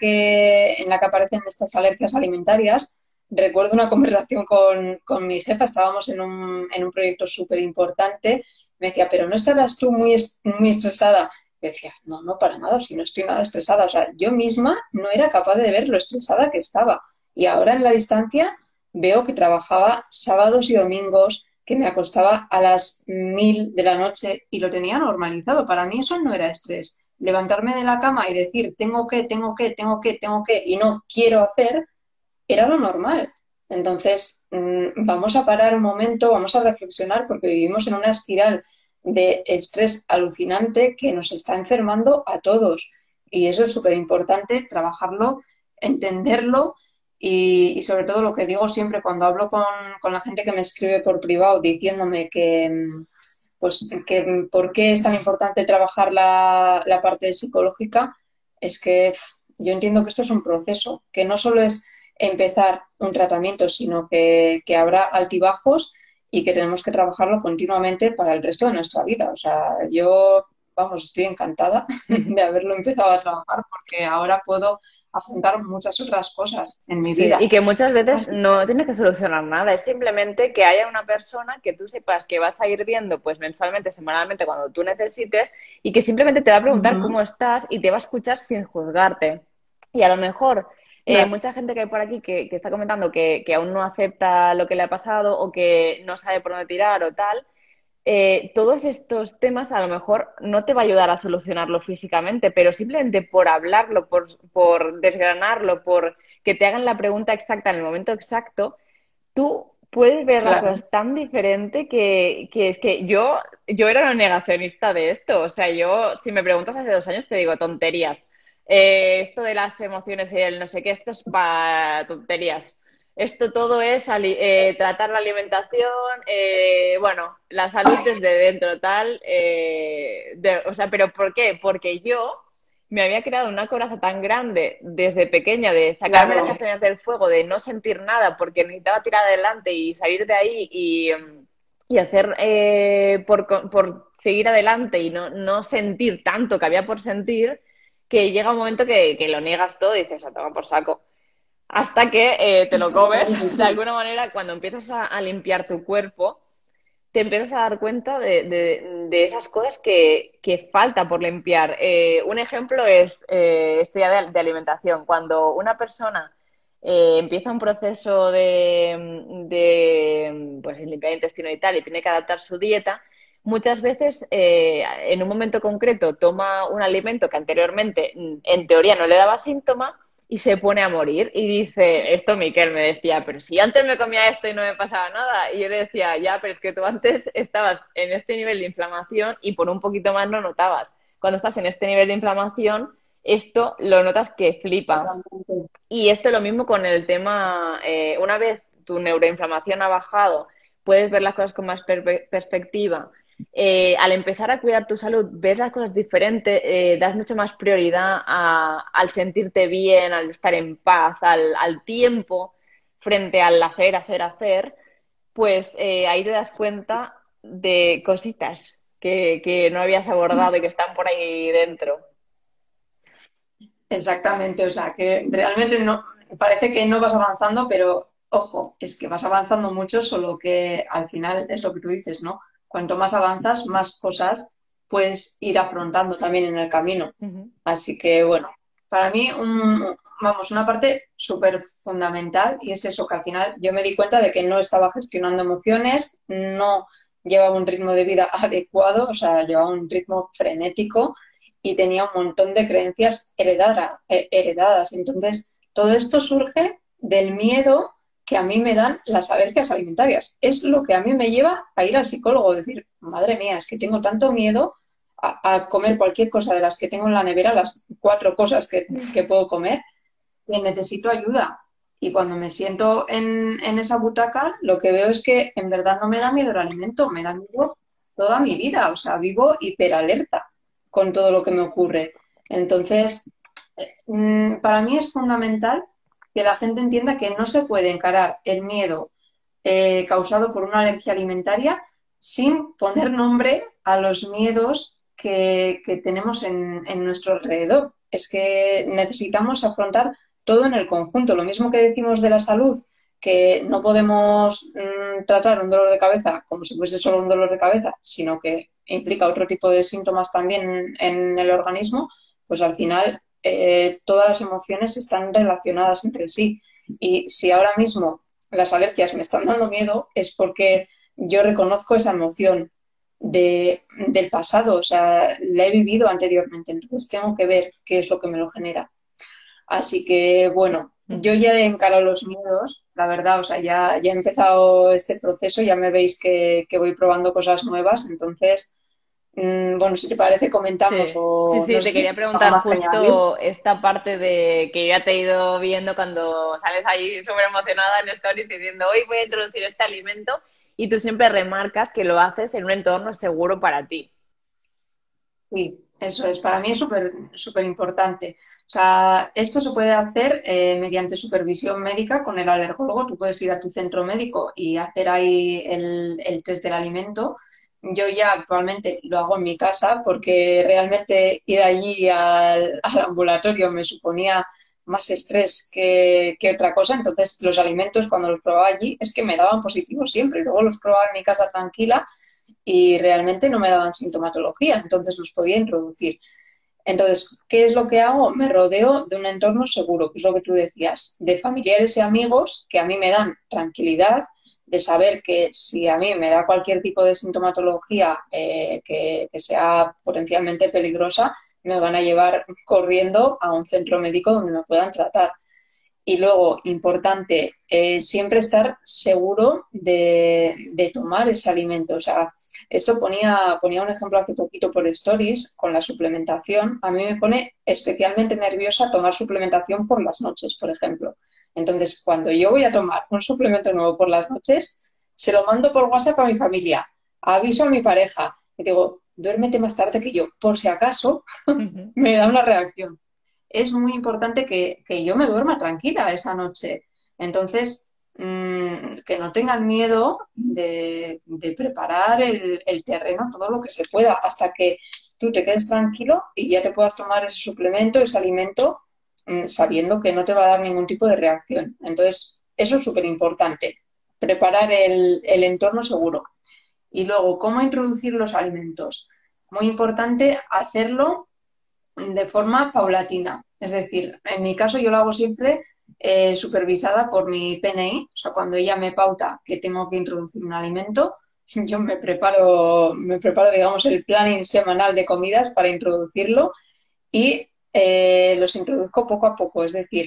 en la que aparecen estas alergias alimentarias. Recuerdo una conversación con mi jefa, estábamos en un proyecto súper importante, me decía, pero ¿no estarás tú muy estresada? Yo decía, no, no, para nada, si no estoy nada estresada. O sea, yo misma no era capaz de ver lo estresada que estaba. Y ahora en la distancia veo que trabajaba sábados y domingos, que me acostaba a las 1000 de la noche y lo tenía normalizado. Para mí eso no era estrés. Levantarme de la cama y decir, tengo que, y no quiero hacer, era lo normal. Entonces, vamos a parar un momento, vamos a reflexionar porque vivimos en una espiral de estrés alucinante que nos está enfermando a todos. Y eso es súper importante, trabajarlo, entenderlo y sobre todo lo que digo siempre cuando hablo con la gente que me escribe por privado diciéndome pues, que por qué es tan importante trabajar la parte psicológica, es que yo entiendo que esto es un proceso, que no solo es empezar un tratamiento, sino que habrá altibajos y que tenemos que trabajarlo continuamente para el resto de nuestra vida. O sea, yo, vamos, estoy encantada de haberlo empezado a trabajar porque ahora puedo afrontar muchas otras cosas en mi Sí, vida. y que muchas veces Así no tienes que solucionar nada, es simplemente que haya una persona que tú sepas que vas a ir viendo pues mensualmente, semanalmente, cuando tú necesites y que simplemente te va a preguntar Ujú. cómo estás y te va a escuchar sin juzgarte. Y a lo mejor Claro, mucha gente que hay por aquí que está comentando que aún no acepta lo que le ha pasado o que no sabe por dónde tirar o tal, todos estos temas a lo mejor no te va a ayudar a solucionarlo físicamente, pero simplemente por hablarlo, por desgranarlo, por que te hagan la pregunta exacta en el momento exacto, tú puedes ver las claro. cosas tan diferente que es que yo era una negacionista de esto. O sea, yo, si me preguntas hace 2 años, te digo tonterías. Esto de las emociones y el no sé qué, esto es para tonterías. Esto todo es tratar la alimentación, bueno, la salud desde dentro, tal. O sea, ¿pero por qué? Porque yo me había creado una coraza tan grande desde pequeña de sacarme las Claro, castañas del fuego, de no sentir nada porque necesitaba tirar adelante y salir de ahí y hacer por seguir adelante y no sentir tanto que había por sentir, que llega un momento que lo niegas todo y dices, a tomar por saco. Hasta que te lo comes, exactamente. de alguna manera, cuando empiezas a limpiar tu cuerpo, te empiezas a dar cuenta de esas cosas que falta por limpiar. Un ejemplo es esto ya de alimentación. Cuando una persona empieza un proceso de pues, limpiar el intestino y tal y tiene que adaptar su dieta, muchas veces en un momento concreto toma un alimento que anteriormente en teoría no le daba síntoma y se pone a morir y dice, esto Miquel me decía, pero si antes me comía esto y no me pasaba nada, y yo le decía, ya, pero es que tú antes estabas en este nivel de inflamación y por un poquito más no notabas. Cuando estás en este nivel de inflamación, esto lo notas que flipas. Totalmente. Y esto lo mismo con el tema, una vez tu neuroinflamación ha bajado, puedes ver las cosas con más perspectiva. Al empezar a cuidar tu salud, ves las cosas diferentes, das mucho más prioridad al sentirte bien, al estar en paz, al tiempo, frente al hacer, pues ahí te das cuenta de cositas que no habías abordado y que están por ahí dentro. Exactamente, o sea, que realmente no, parece que no vas avanzando, pero ojo, es que vas avanzando mucho, solo que al final es lo que tú dices, ¿no? Cuanto más avanzas, más cosas puedes ir afrontando también en el camino. Ujú. Así que bueno, para mí, vamos, una parte súper fundamental y es eso, que al final yo me di cuenta de que no estaba gestionando emociones, no llevaba un ritmo de vida adecuado, o sea, llevaba un ritmo frenético y tenía un montón de creencias heredadas. Entonces, todo esto surge del miedo que a mí me dan las alergias alimentarias. Es lo que a mí me lleva a ir al psicólogo, decir, madre mía, es que tengo tanto miedo a comer cualquier cosa de las que tengo en la nevera, las 4 cosas que puedo comer, que necesito ayuda. Y cuando me siento en esa butaca, lo que veo es que en verdad no me da miedo el alimento, me da miedo toda mi vida, o sea, vivo hiperalerta con todo lo que me ocurre. Entonces, para mí es fundamental que la gente entienda que no se puede encarar el miedo causado por una alergia alimentaria sin poner nombre a los miedos que tenemos en nuestro alrededor. Es que necesitamos afrontar todo en el conjunto. Lo mismo que decimos de la salud, que no podemos tratar un dolor de cabeza como si fuese solo un dolor de cabeza, sino que implica otro tipo de síntomas también en el organismo, pues al final todas las emociones están relacionadas entre sí. Y si ahora mismo las alergias me están dando miedo, es porque yo reconozco esa emoción del pasado, o sea, la he vivido anteriormente, entonces tengo que ver qué es lo que me lo genera. Así que, bueno, yo ya he encarado los miedos, la verdad, o sea, ya he empezado este proceso, ya me veis que voy probando cosas nuevas, entonces, bueno, si te parece, comentamos Sí, sí, o sí, no te sé si quería hay algo preguntar más que añadir. justo esta parte de que ya te he ido viendo cuando sales ahí súper emocionada en stories diciendo hoy voy a introducir este alimento y tú siempre remarcas que lo haces en un entorno seguro para ti. Sí, eso es. Para mí es súper importante. O sea, esto se puede hacer mediante supervisión médica con el alergólogo. Tú puedes ir a tu centro médico y hacer ahí el test del alimento. Yo ya actualmente lo hago en mi casa porque realmente ir allí al ambulatorio me suponía más estrés que otra cosa. Entonces, los alimentos cuando los probaba allí es que me daban positivo siempre. Luego los probaba en mi casa tranquila y realmente no me daban sintomatología, entonces los podía introducir. Entonces, ¿qué es lo que hago? Me rodeo de un entorno seguro, que es lo que tú decías, de familiares y amigos que a mí me dan tranquilidad, de saber que si a mí me da cualquier tipo de sintomatología que sea potencialmente peligrosa, me van a llevar corriendo a un centro médico donde me puedan tratar. Y luego, importante, siempre estar seguro de tomar ese alimento. O sea, esto ponía un ejemplo hace poquito por Stories con la suplementación. A mí me pone especialmente nerviosa tomar suplementación por las noches, por ejemplo. Entonces, cuando yo voy a tomar un suplemento nuevo por las noches, se lo mando por WhatsApp a mi familia, aviso a mi pareja y digo, duérmete más tarde que yo, por si acaso Ujú. me da una reacción. Es muy importante que yo me duerma tranquila esa noche. Entonces, que no tengan miedo de preparar el terreno, todo lo que se pueda, hasta que tú te quedes tranquilo y ya te puedas tomar ese suplemento, ese alimento, sabiendo que no te va a dar ningún tipo de reacción. Entonces, eso es súper importante, preparar el entorno seguro. Y luego, ¿cómo introducir los alimentos? Muy importante hacerlo de forma paulatina. Es decir, en mi caso yo lo hago siempre supervisada por mi PNI, o sea, cuando ella me pauta que tengo que introducir un alimento, yo me preparo, digamos, el planning semanal de comidas para introducirlo y los introduzco poco a poco. Es decir,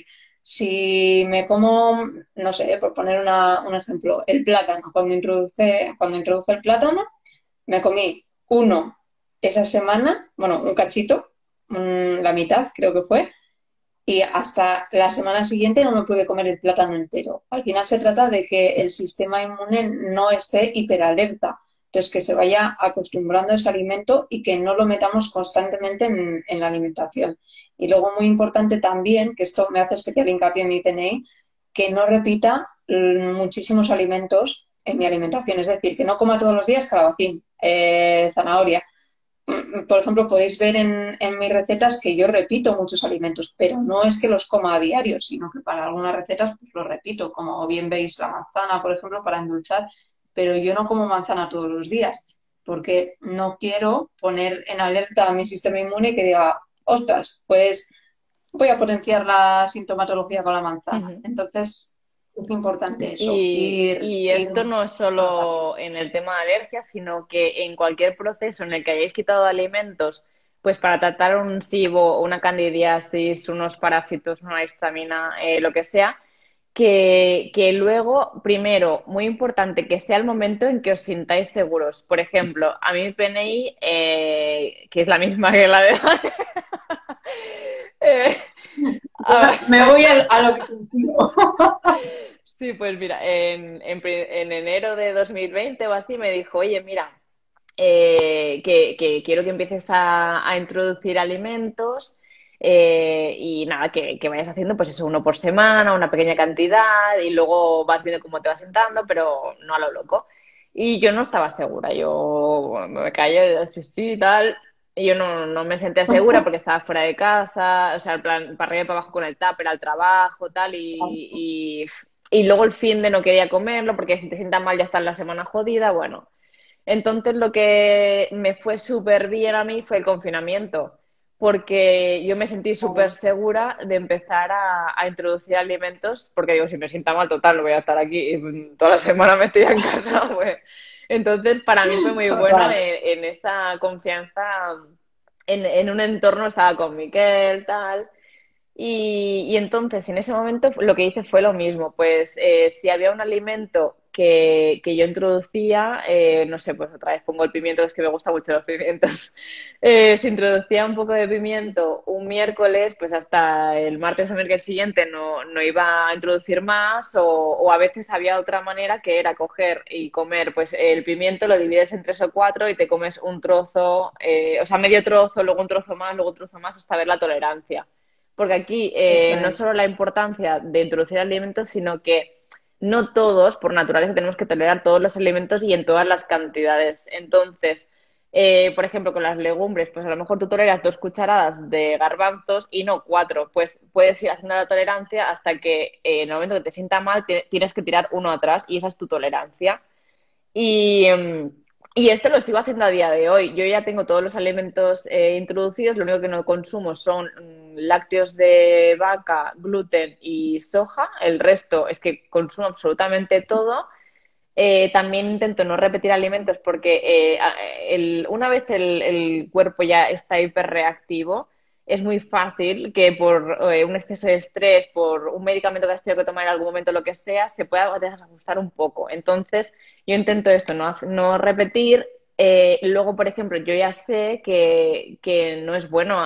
si me como, no sé, por poner un ejemplo, el plátano, cuando introduce el plátano, me comí uno esa semana, bueno, un cachito, la mitad creo que fue, y hasta la semana siguiente no me pude comer el plátano entero. Al final se trata de que el sistema inmune no esté hiperalerta, entonces que se vaya acostumbrando a ese alimento y que no lo metamos constantemente en la alimentación. Y luego muy importante también, que esto me hace especial hincapié en mi PNI, que no repita muchísimos alimentos en mi alimentación, es decir, que no coma todos los días calabacín, zanahoria. Por ejemplo, podéis ver en mis recetas que yo repito muchos alimentos, pero no es que los coma a diario, sino que para algunas recetas pues los repito, como bien veis la manzana, por ejemplo, para endulzar, pero yo no como manzana todos los días, porque no quiero poner en alerta a mi sistema inmune que diga, ostras, pues voy a potenciar la sintomatología con la manzana. Ujú. Entonces, es importante eso, Y, ir, y ir esto no es rotando. solo en el tema de alergias, sino que en cualquier proceso en el que hayáis quitado alimentos, pues para tratar un SIBO, una candidiasis, unos parásitos, una histamina, lo que sea, que luego, primero, muy importante, que sea el momento en que os sintáis seguros. Por ejemplo, a mí mi PNI, que es la misma que la de... eh, Yo a- me voy a lo que consigo. Sí, pues mira, en enero de 2020 o así me dijo, oye, mira, que quiero que empieces a introducir alimentos y nada, que vayas haciendo pues eso, uno por semana, una pequeña cantidad y luego vas viendo cómo te vas sentando, pero no a lo loco. Y yo no estaba segura, yo bueno, me callé, sí, sí, tal. Y yo no me sentía segura porque estaba fuera de casa, o sea, en plan, para arriba y para abajo con el tupper al trabajo, tal, y luego el fin de no quería comerlo porque si te sientas mal ya está en la semana jodida, bueno. Entonces lo que me fue súper bien a mí fue el confinamiento, porque yo me sentí súper segura de empezar a introducir alimentos, porque digo, si me sienta mal, total, no voy a estar aquí toda la semana metida en casa, pues. Entonces para mí fue muy bueno Total. en esa confianza, en un entorno, estaba con Miquel, tal. Y entonces, en ese momento, lo que hice fue lo mismo. Pues si había un alimento que yo introducía, no sé, pues otra vez pongo el pimiento, es que me gustan mucho los pimientos. Si introducía un poco de pimiento un miércoles, pues hasta el martes o miércoles siguiente no iba a introducir más, o a veces había otra manera que era coger y comer, pues el pimiento lo divides en tres o cuatro y te comes un trozo, o sea, medio trozo, luego un trozo más, luego un trozo más, hasta ver la tolerancia. Porque aquí Eso no es. solo la importancia de introducir alimentos, sino que no todos, por naturaleza, tenemos que tolerar todos los alimentos y en todas las cantidades. Entonces, por ejemplo, con las legumbres, pues a lo mejor tú toleras 2 cucharadas de garbanzos y no 4. Pues puedes ir haciendo la tolerancia hasta que en el momento que te sienta mal tienes que tirar uno atrás y esa es tu tolerancia. Y, y esto lo sigo haciendo a día de hoy. Yo ya tengo todos los alimentos introducidos, lo único que no consumo son lácteos de vaca, gluten y soja. El resto es que consumo absolutamente todo. También intento no repetir alimentos porque una vez el cuerpo ya está hiperreactivo, es muy fácil que por un exceso de estrés, por un medicamento que has tenido que tomar en algún momento, lo que sea, se pueda desajustar un poco. Entonces, yo intento esto, no repetir. Luego, por ejemplo, yo ya sé que no es bueno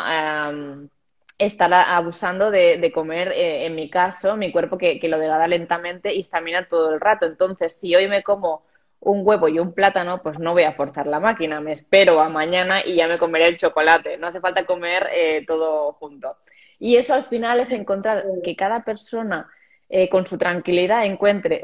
estar abusando de comer, en mi caso, mi cuerpo que lo degrada lentamente y estamina todo el rato. Entonces, si hoy me como un huevo y un plátano, pues no voy a forzar la máquina, me espero a mañana y ya me comeré el chocolate. No hace falta comer todo junto. Y eso al final es encontrar que cada persona con su tranquilidad encuentre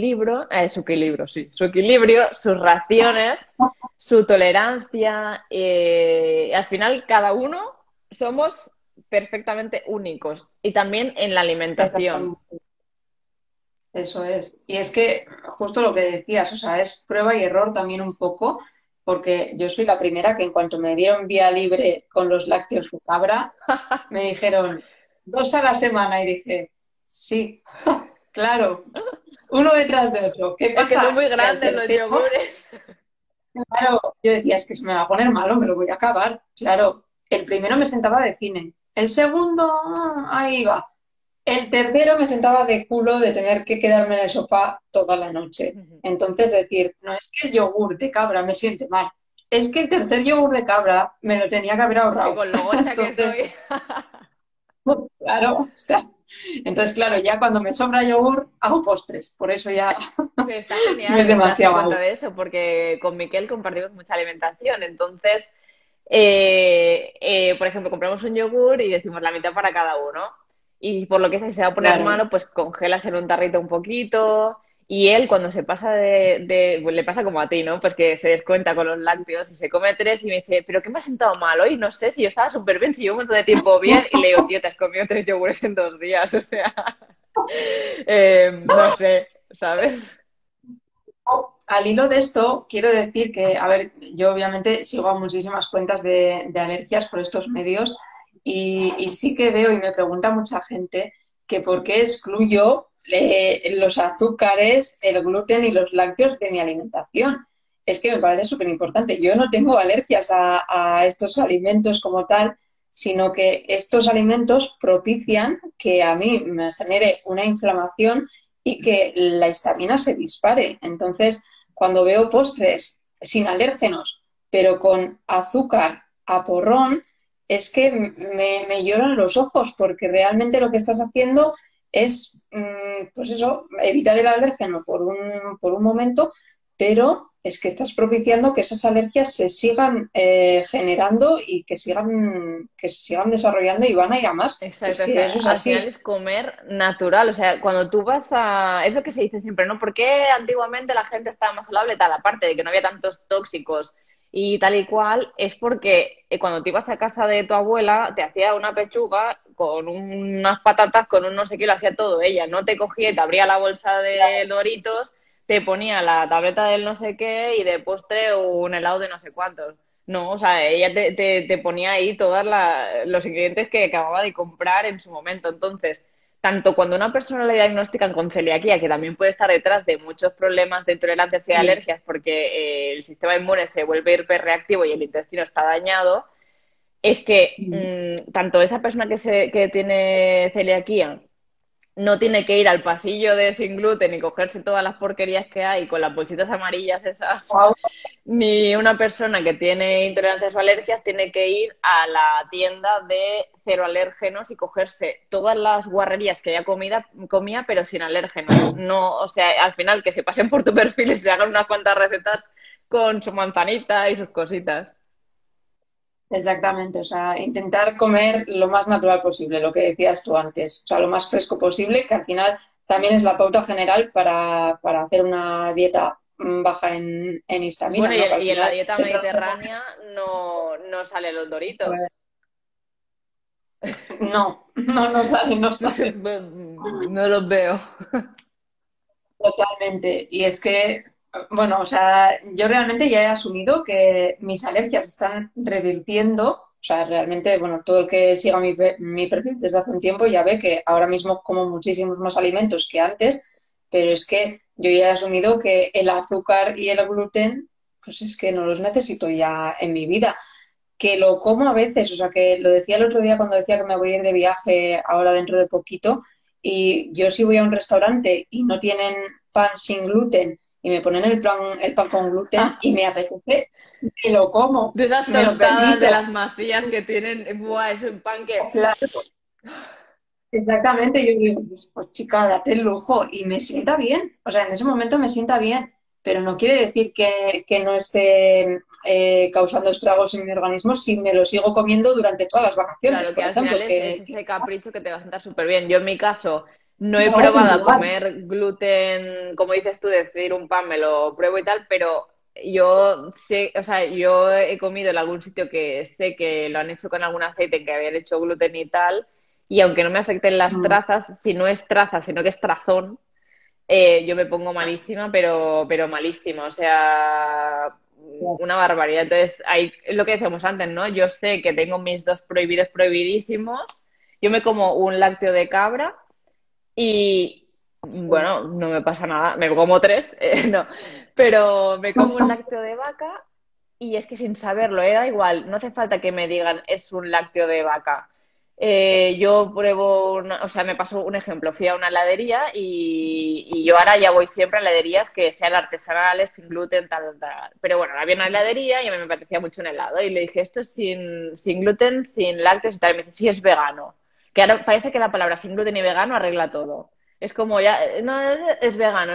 su equilibrio, sus raciones, su tolerancia. Al final cada uno somos perfectamente únicos y también en la alimentación. Exactamente. Eso es. Y es que justo lo que decías, o sea, es prueba y error también un poco, porque yo soy la primera que en cuanto me dieron vía libre con los lácteos de cabra, me dijeron 2 a la semana y dije, sí, claro, uno detrás de otro. ¿Qué Es que son pasa? muy Que al grandes los tercero, yogures. claro, yo decía, es que se me va a poner malo, me lo voy a acabar. Claro, el primero me sentaba de cine, el segundo, ahí va. El tercero me sentaba de culo de tener que quedarme en el sofá toda la noche. Entonces decir, no es que el yogur de cabra me siente mal, es que el tercer yogur de cabra me lo tenía que haber Es que ahorrado. con lo gocha que Entonces, soy. claro, o sea, entonces claro, ya cuando me sobra yogur hago postres, por eso ya Pero está no es genial darte demasiado cuenta algo. de eso, porque con Miquel compartimos mucha alimentación. Entonces, por ejemplo, compramos un yogur y decimos la mitad para cada uno. Y por lo que sea, si se va a poner Claro, malo, pues congelas en un tarrito un poquito. Y él, cuando se pasa pues le pasa como a ti, ¿no? Pues que se descuenta con los lácteos y se come 3 y me dice, ¿pero qué me ha sentado mal hoy? No sé, si yo estaba súper bien, si yo un montón de tiempo bien. Y le digo, tío, te has comido 3 yogures en 2 días, o sea, no sé, ¿sabes? al hilo de esto, quiero decir que, a ver, yo obviamente sigo a muchísimas cuentas de alergias por estos medios y sí que veo y me pregunta mucha gente que por qué excluyo los azúcares, el gluten y los lácteos de mi alimentación. Es que me parece súper importante. Yo no tengo alergias a estos alimentos como tal, sino que estos alimentos propician que a mí me genere una inflamación y que la histamina se dispare. Entonces, cuando veo postres sin alérgenos, pero con azúcar a porrón, es que me lloran los ojos porque realmente lo que estás haciendo es, pues eso, evitar el alérgeno por un momento, pero es que estás propiciando que esas alergias se sigan generando y que se sigan desarrollando y van a ir a más. Exacto, Es al que final, eso es al final así. es comer natural, o sea, cuando tú vas a... Es lo que se dice siempre, ¿no? ¿Por qué antiguamente la gente estaba más saludable? Tal, aparte de que no había tantos tóxicos y tal y cual, es porque cuando te ibas a casa de tu abuela, te hacía una pechuga con unas patatas, con un no sé qué, lo hacía todo ella, no te cogía y te abría la bolsa de Doritos, te ponía la tableta del no sé qué y de postre un helado de no sé cuántos. No, o sea, ella te ponía ahí todos los ingredientes que acababa de comprar en su momento. Entonces, tanto cuando a una persona le diagnostican con celiaquía, que también puede estar detrás de muchos problemas de intolerancias y Sí, alergias, porque el sistema inmune se vuelve hiperreactivo y el intestino está dañado, es que tanto esa persona que tiene celiaquía no tiene que ir al pasillo de sin gluten y cogerse todas las porquerías que hay con las bolsitas amarillas esas, guau, ni una persona que tiene intolerancias o alergias tiene que ir a la tienda de cero alérgenos y cogerse todas las guarrerías que ella comía, pero sin alérgenos. No, o sea, al final que se pasen por tu perfil y se hagan unas cuantas recetas con su manzanita y sus cositas. exactamente. O sea, intentar comer lo más natural posible, lo que decías tú antes. O sea, lo más fresco posible, que al final también es la pauta general para hacer una dieta baja en histamina, Bueno, ¿no? Que al y en la final dieta se trata de mediterránea no salen los doritos. no, no sale, no sale. No los veo. Totalmente. Y es que, bueno, o sea, yo realmente ya he asumido que mis alergias están revirtiendo. O sea, realmente, bueno, todo el que siga mi perfil desde hace un tiempo ya ve que ahora mismo como muchísimos más alimentos que antes, pero es que yo ya he asumido que el azúcar y el gluten, pues es que no los necesito ya en mi vida. Que lo como a veces, o sea, que lo decía el otro día cuando decía que me voy a ir de viaje ahora dentro de poquito, y yo si voy a un restaurante y no tienen pan sin gluten y me ponen el pan con gluten y me apetece, me lo como, De esas me lo tostadas de permito. las masillas que tienen, buah, es un pan que... Claro, exactamente. Yo digo, pues chica, date el lujo y me sienta bien. O sea, en ese momento me sienta bien, pero no quiere decir que no esté causando estragos en mi organismo si me lo sigo comiendo durante todas las vacaciones, Claro, que por al final ejemplo, es ese capricho que te va a sentar súper bien. Yo en mi caso no he me da probado a igual. comer gluten, como dices tú, decir un pan me lo pruebo y tal, pero yo sé, o sea, yo he comido en algún sitio que sé que lo han hecho con algún aceite que habían hecho gluten y tal, y aunque no me afecten las Mm, trazas, si no es traza, sino que es trazón, yo me pongo malísima, pero malísima, o sea, una barbaridad. Entonces, hay lo que decíamos antes, ¿no? Yo sé que tengo mis dos prohibidos prohibidísimos. Yo me como un lácteo de cabra y, sí. bueno, no me pasa nada. Me como tres, no, pero me como un lácteo de vaca y es que sin saberlo, da igual, no hace falta que me digan es un lácteo de vaca. Yo pruebo, o sea, me pasó un ejemplo, fui a una heladería y yo ahora ya voy siempre a heladerías que sean artesanales, sin gluten, tal, tal. Pero bueno, había una heladería y a mí me apetecía mucho un helado y le dije, esto es sin gluten, sin lácteos y tal. Y me dice, sí, es vegano. Que ahora parece que la palabra sin gluten y vegano arregla todo. Es como ya, no, es vegano,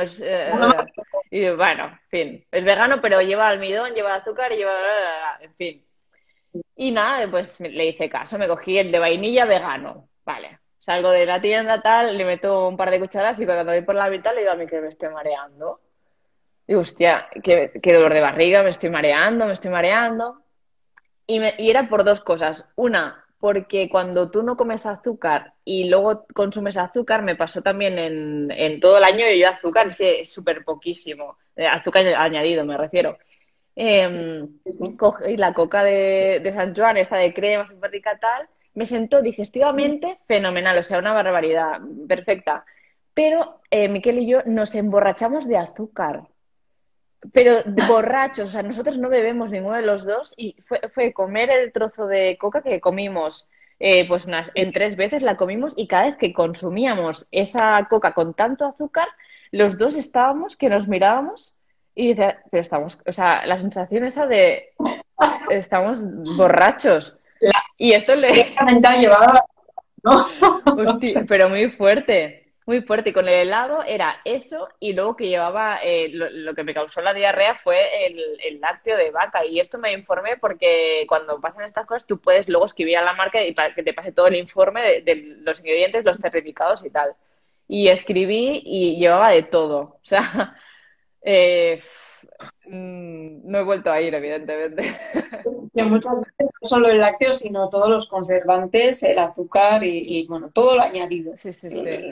y bueno, en fin, es vegano, pero lleva almidón, lleva azúcar y lleva, en fin. Y nada, pues le hice caso, me cogí el de vainilla vegano. Vale, salgo de la tienda, tal, le meto un par de cucharadas y cuando voy por la mitad le digo a mí que me estoy mareando. Digo, hostia, qué dolor de barriga, me estoy mareando, me estoy mareando. Y era por dos cosas. Una, porque cuando tú no comes azúcar y luego consumes azúcar, me pasó también en todo el año y yo azúcar es súper poquísimo. Azúcar añadido, me refiero. Sí, sí. Cogí la coca de San Juan, esta de crema súper rica tal, me sentó digestivamente fenomenal, o sea, una barbaridad, perfecta. Pero Miquel y yo nos emborrachamos de azúcar, pero borrachos, o sea, nosotros no bebemos ninguno de los dos y fue comer el trozo de coca que comimos, pues en tres veces la comimos y cada vez que consumíamos esa coca con tanto azúcar, los dos estábamos que nos mirábamos y decía, pero estamos, o sea, la sensación esa de estamos borrachos. La Y esto le, alergia mental llevada, ¿no? O hostia, sea, pero muy fuerte. Muy fuerte. Y con el helado era eso y luego que llevaba, lo que me causó la diarrea fue el lácteo de vaca. Y esto me informé porque cuando pasan estas cosas tú puedes luego escribir a la marca y para que te pase todo el informe de los ingredientes, los certificados y tal. Y escribí y llevaba de todo. O sea, eh, no he vuelto a ir, evidentemente. Que muchas veces no solo el lácteo, sino todos los conservantes, el azúcar bueno, todo lo añadido. Sí, sí, sí.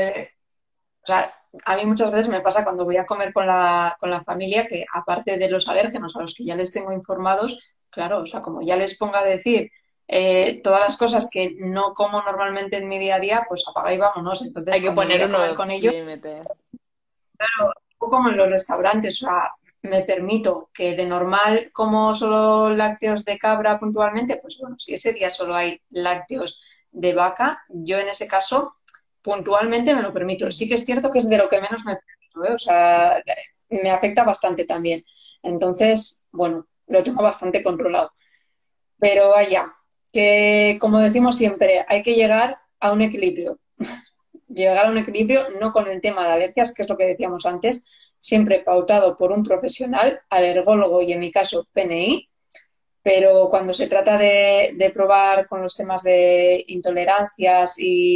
O sea, a mí muchas veces me pasa cuando voy a comer con la familia que aparte de los alérgenos a los que ya les tengo informados, claro, o sea, como ya les ponga a decir todas las cosas que no como normalmente en mi día a día, pues apaga y vámonos. Entonces, Hay que cuando voy poner a comer con unos ellos, límites. como en los restaurantes, o sea, me permito que de normal como solo lácteos de cabra puntualmente, pues bueno, si ese día solo hay lácteos de vaca, yo en ese caso puntualmente me lo permito. Sí que es cierto que es de lo que menos me permito, ¿eh? O sea, me afecta bastante también. Entonces, bueno, lo tengo bastante controlado. Pero vaya, que como decimos siempre, hay que llegar a un equilibrio. Llegar a un equilibrio no con el tema de alergias, que es lo que decíamos antes, siempre pautado por un profesional, alergólogo y en mi caso PNI, pero cuando se trata de probar con los temas de intolerancias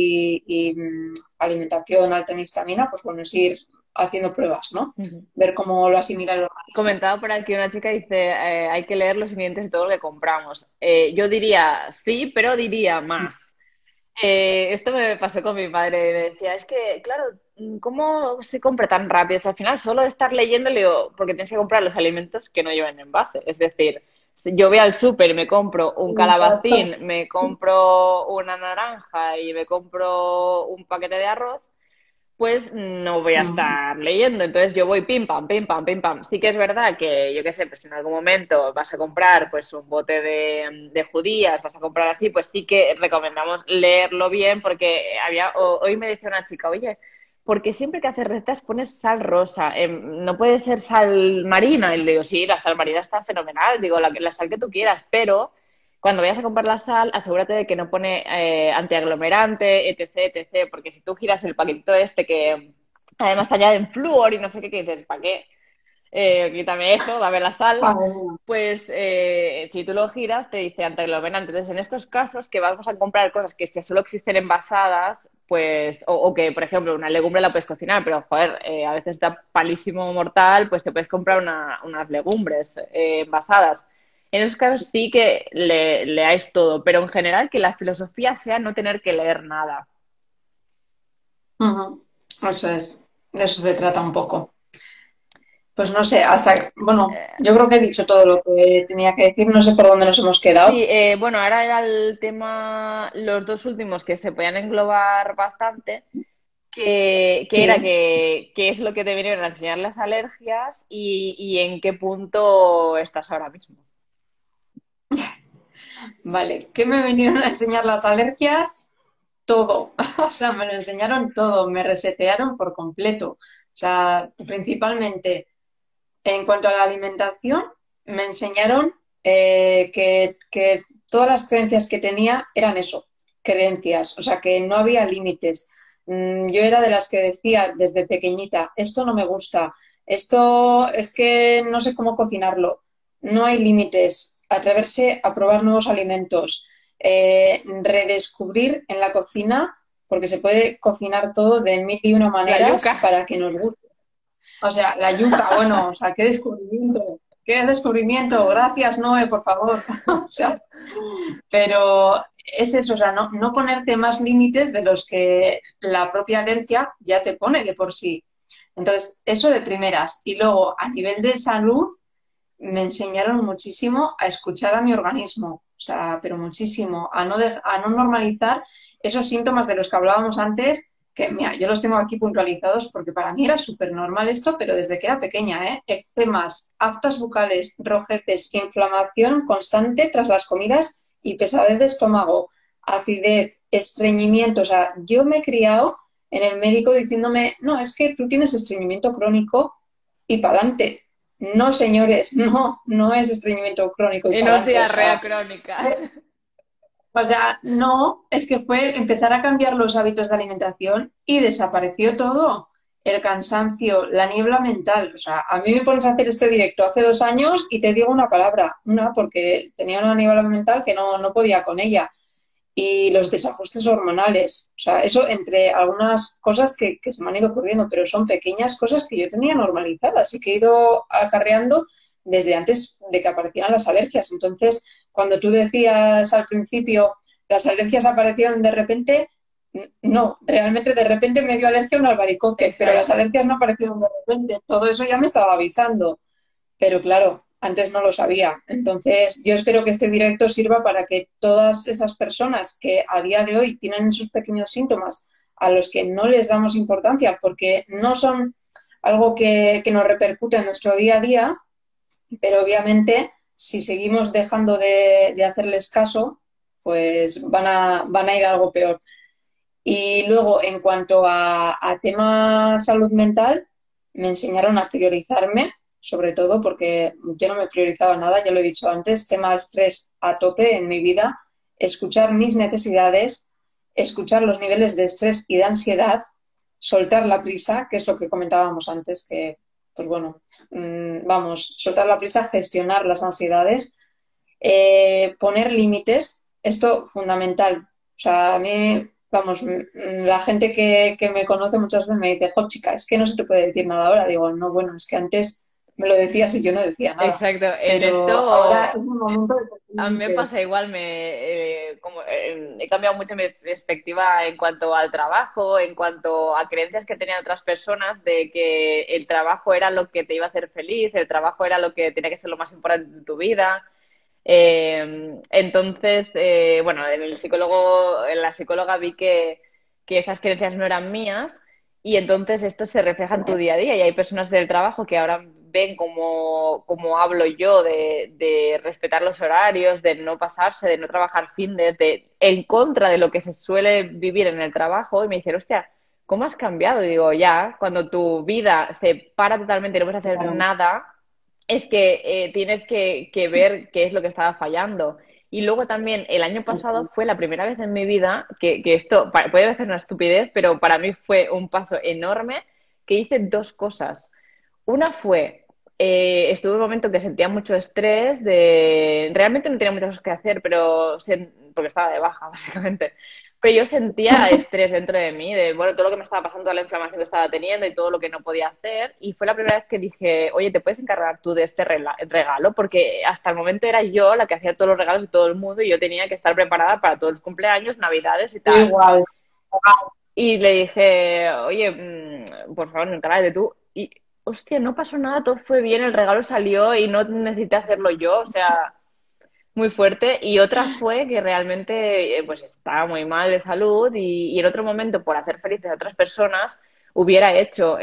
y alimentación alta en histamina, pues bueno, es ir haciendo pruebas, ¿no? Ujú. Ver cómo lo asimila el organismo. Comentaba por aquí una chica dice, hay que leer los ingredientes de todo lo que compramos. Yo diría sí, pero diría más. Esto me pasó con mi padre. Me decía, es que, claro, ¿cómo se compra tan rápido? O sea, al final, solo de estar leyendo, le digo, porque tienes que comprar los alimentos que no llevan envase. Es decir, si yo voy al súper y me compro un Exacto. calabacín, me compro una naranja y me compro un paquete de arroz, pues no voy a Mm. estar leyendo. Entonces yo voy pim pam, pim pam, pim pam. Sí que es verdad que, yo qué sé, pues si en algún momento vas a comprar pues un bote de judías, vas a comprar así, pues sí que recomendamos leerlo bien porque hoy me decía una chica, oye, ¿por qué siempre que haces recetas pones sal rosa? No puede ser sal marina. Y le digo, sí, la sal marina está fenomenal, digo, la sal que tú quieras, pero cuando vayas a comprar la sal, asegúrate de que no pone antiaglomerante, etc, etc, porque si tú giras el paquetito este que además te añaden flúor y no sé qué, que dices, ¿para qué? Quítame eso, dame la sal. Madre mía. Pues si tú lo giras, te dice antiaglomerante. Entonces, en estos casos que vamos a comprar cosas que solo existen envasadas, pues, o que, por ejemplo, una legumbre la puedes cocinar, pero joder, a veces da palísimo mortal, pues te puedes comprar unas legumbres envasadas. En esos casos sí que leáis todo, pero en general que la filosofía sea no tener que leer nada. Ujú. Eso es. De eso se trata un poco. Pues no sé, bueno, yo creo que he dicho todo lo que tenía que decir, no sé por dónde nos hemos Sí, quedado. bueno, ahora era el tema, los dos últimos que se podían englobar bastante, que era Sí, qué es lo que te vinieron a enseñar las alergias y en qué punto estás ahora mismo. vale. ¿Qué me vinieron a enseñar las alergias? Todo. O sea, me lo enseñaron todo, me resetearon por completo. O sea, principalmente en cuanto a la alimentación, me enseñaron que todas las creencias que tenía eran eso, creencias, o sea, que no había límites. Yo era de las que decía desde pequeñita, esto no me gusta, esto es que no sé cómo cocinarlo, no hay límites, atreverse a probar nuevos alimentos, redescubrir en la cocina, porque se puede cocinar todo de mil y una La maneras yuca. para que nos guste. O sea, la yuca, bueno, o sea, qué descubrimiento, qué descubrimiento, gracias Noé, por favor. O sea, pero es eso, o sea, no ponerte más límites de los que la propia alergia ya te pone de por sí. Entonces, eso de primeras. Y luego, a nivel de salud, me enseñaron muchísimo a escuchar a mi organismo, o sea, pero muchísimo, a no normalizar esos síntomas de los que hablábamos antes, que mira, yo los tengo aquí puntualizados porque para mí era súper normal esto, pero desde que era pequeña, ¿eh? Eczemas, aftas bucales, rojeces, inflamación constante tras las comidas y pesadez de estómago, acidez, estreñimiento, o sea, yo me he criado en el médico diciéndome, no, es que tú tienes estreñimiento crónico y para adelante. No, señores, no es estreñimiento crónico y Y no para es adelante. O diarrea sea, crónica. O sea, no, es que fue empezar a cambiar los hábitos de alimentación y desapareció todo. El cansancio, la niebla mental. O sea, a mí me pones a hacer este directo hace 2 años y te digo una palabra, una, porque tenía una niebla mental que no podía con ella. Y los desajustes hormonales. O sea, eso entre algunas cosas que se me han ido ocurriendo, pero son pequeñas cosas que yo tenía normalizadas y que he ido acarreando desde antes de que aparecieran las alergias. Entonces, cuando tú decías al principio, las alergias aparecieron de repente, no, realmente de repente me dio alergia a un albaricoque, pero las Exacto. alergias no aparecieron de repente. Todo eso ya me estaba avisando. Pero claro, antes no lo sabía. Entonces, yo espero que este directo sirva para que todas esas personas que a día de hoy tienen esos pequeños síntomas a los que no les damos importancia porque no son algo que nos repercute en nuestro día a día, pero obviamente si seguimos dejando de hacerles caso, pues van a ir a algo peor. Y luego, en cuanto a tema salud mental, me enseñaron a priorizarme, sobre todo porque yo no me priorizaba nada, ya lo he dicho antes, tema estrés a tope en mi vida, escuchar mis necesidades, escuchar los niveles de estrés y de ansiedad, soltar la prisa, que es lo que comentábamos antes, que, pues bueno, vamos, soltar la prisa, gestionar las ansiedades, poner límites, esto fundamental. O sea, a mí, vamos, la gente que me conoce muchas veces me dice, jo, chica, es que no se te puede decir nada ahora. Digo, no, bueno, es que antes me lo decías y yo no decía nada. Exacto. En Pero ahora esto es el momento de poner a mí me pasa límites. igual, he cambiado mucho mi perspectiva en cuanto al trabajo, en cuanto a creencias que tenían otras personas de que el trabajo era lo que te iba a hacer feliz, el trabajo era lo que tenía que ser lo más importante de tu vida. Bueno, en la psicóloga vi que esas creencias no eran mías y entonces esto se refleja en tu día a día y hay personas del trabajo que ahora ven cómo hablo yo de respetar los horarios, de no pasarse, de no trabajar fines, de en contra de lo que se suele vivir en el trabajo y me dicen, hostia, ¿cómo has cambiado? Y digo, ya, cuando tu vida se para totalmente y no puedes hacer Claro, nada, es que tienes que ver qué es lo que estaba fallando. Y luego también el año pasado eso. fue la primera vez en mi vida que esto puede parecer una estupidez, pero para mí fue un paso enorme que hice dos cosas. Una fue, estuve en un momento que sentía mucho estrés, realmente no tenía muchas cosas que hacer, porque estaba de baja, básicamente. Pero yo sentía estrés dentro de mí, de bueno, todo lo que me estaba pasando, toda la inflamación que estaba teniendo y todo lo que no podía hacer. Y fue la primera vez que dije, oye, ¿te puedes encargar tú de este regalo? Porque hasta el momento era yo la que hacía todos los regalos de todo el mundo y yo tenía que estar preparada para todos los cumpleaños, navidades y Yo tal. igual. Y le dije, oye, por favor, encárgate tú. Y, hostia, no pasó nada, todo fue bien, el regalo salió y no necesité hacerlo yo, o sea, muy fuerte. Y otra fue que realmente, pues, estaba muy mal de salud y en otro momento, por hacer felices a otras personas, hubiera hecho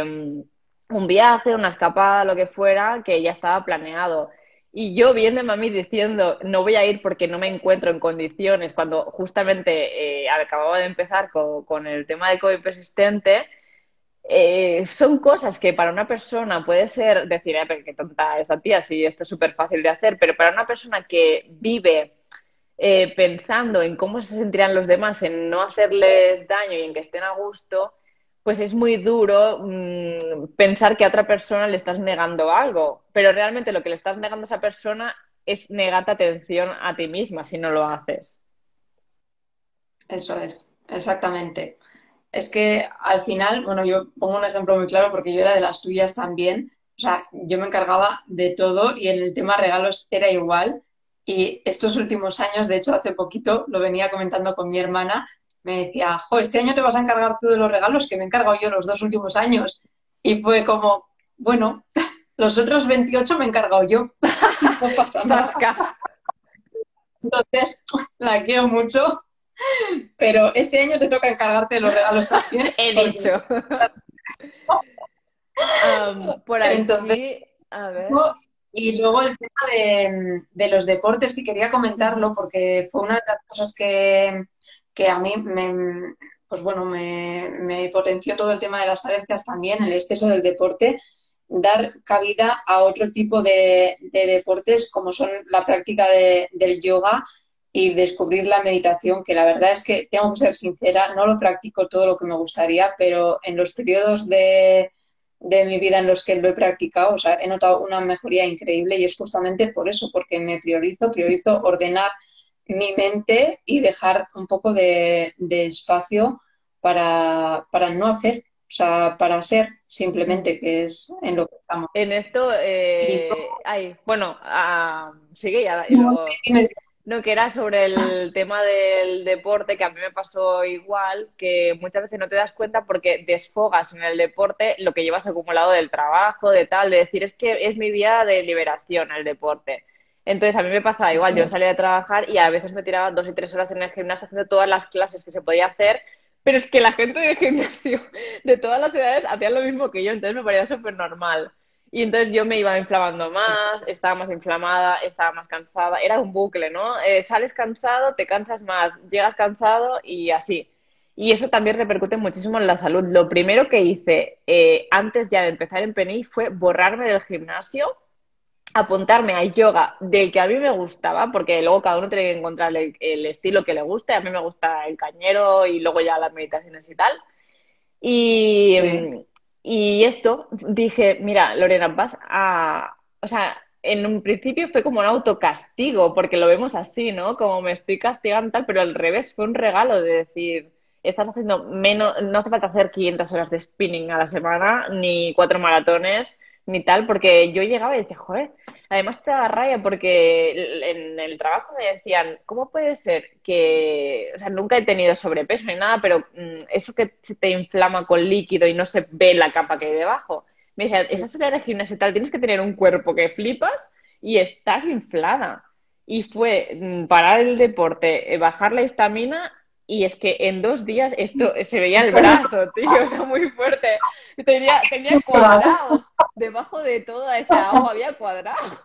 un viaje, una escapada, lo que fuera, que ya estaba planeado. Y yo viéndome a mí diciendo, no voy a ir porque no me encuentro en condiciones, cuando justamente acababa de empezar con el tema de COVID persistente, son cosas que para una persona puede ser decir, pero qué tonta esta tía, si esto es súper fácil de hacer, pero para una persona que vive pensando en cómo se sentirán los demás, en no hacerles daño y en que estén a gusto, pues es muy duro pensar que a otra persona le estás negando algo, pero realmente lo que le estás negando a esa persona es negarte atención a ti misma si no lo haces. Eso es, exactamente. Es que al final, bueno, yo pongo un ejemplo muy claro porque yo era de las tuyas también. O sea, yo me encargaba de todo y en el tema regalos era igual. Y estos últimos años, de hecho, hace poquito lo venía comentando con mi hermana, me decía, jo, este año te vas a encargar tú de los regalos que me he encargado yo los 2 últimos años. Y fue como, bueno, los otros 28 me he encargado yo, no pasa nada. Zasca, Entonces, la quiero mucho, pero este año te toca encargarte de los regalos también, he porque dicho. Por entonces, aquí, a ver. ¿no? Y luego el tema de los deportes, que quería comentarlo Ujú. porque fue una de las cosas que a mí pues bueno, me potenció todo el tema de las alergias también, el exceso del deporte, dar cabida a otro tipo de deportes como son la práctica del yoga y descubrir la meditación, que la verdad es que tengo que ser sincera, no lo practico todo lo que me gustaría, pero en los periodos de mi vida en los que lo he practicado, o sea, he notado una mejoría increíble y es justamente por eso, porque me priorizo ordenar mi mente y dejar un poco de espacio para no hacer, o sea, para ser simplemente, que es en lo que estamos. En esto, Y bueno, sigue y luego... dime, No, que era sobre el tema del deporte, que a mí me pasó igual, que muchas veces no te das cuenta porque desfogas en el deporte lo que llevas acumulado del trabajo, de tal, de decir, es que es mi día de liberación el deporte. Entonces a mí me pasaba igual, yo salía de trabajar y a veces me tiraba 2 y 3 horas en el gimnasio haciendo todas las clases que se podía hacer, pero es que la gente del gimnasio de todas las edades hacían lo mismo que yo, entonces me parecía súper normal. Y entonces yo me iba inflamando más, estaba más inflamada, estaba más cansada. Era un bucle, ¿no? Sales cansado, te cansas más, llegas cansado y así. Y eso también repercute muchísimo en la salud. Lo primero que hice antes ya de empezar en PNI fue borrarme del gimnasio, apuntarme a yoga del que a mí me gustaba, porque luego cada uno tiene que encontrar el estilo que le guste. A mí me gusta el cañero y luego ya las meditaciones y tal. Y, sí. y esto, dije, mira, Lorena, vas a... O sea, en un principio fue como un autocastigo, porque lo vemos así, ¿no? Como me estoy castigando tal, pero al revés, fue un regalo de decir, estás haciendo menos, no hace falta hacer 500 horas de spinning a la semana, ni 4 maratones, ni tal, porque yo llegaba y decía, joder, además te daba raya porque en el trabajo me decían, ¿cómo puede ser que, o sea, nunca he tenido sobrepeso ni nada, pero eso que se te inflama con líquido y no se ve la capa que hay debajo? Me decían, estás en el gimnasio y tal, tienes que tener un cuerpo que flipas y estás inflada. Y fue parar el deporte, bajar la histamina y es que en 2 días esto se veía el brazo, tío, o sea, muy fuerte. Tenía ¿Qué pasa? cuadrados. Debajo de toda esa agua había cuadrados.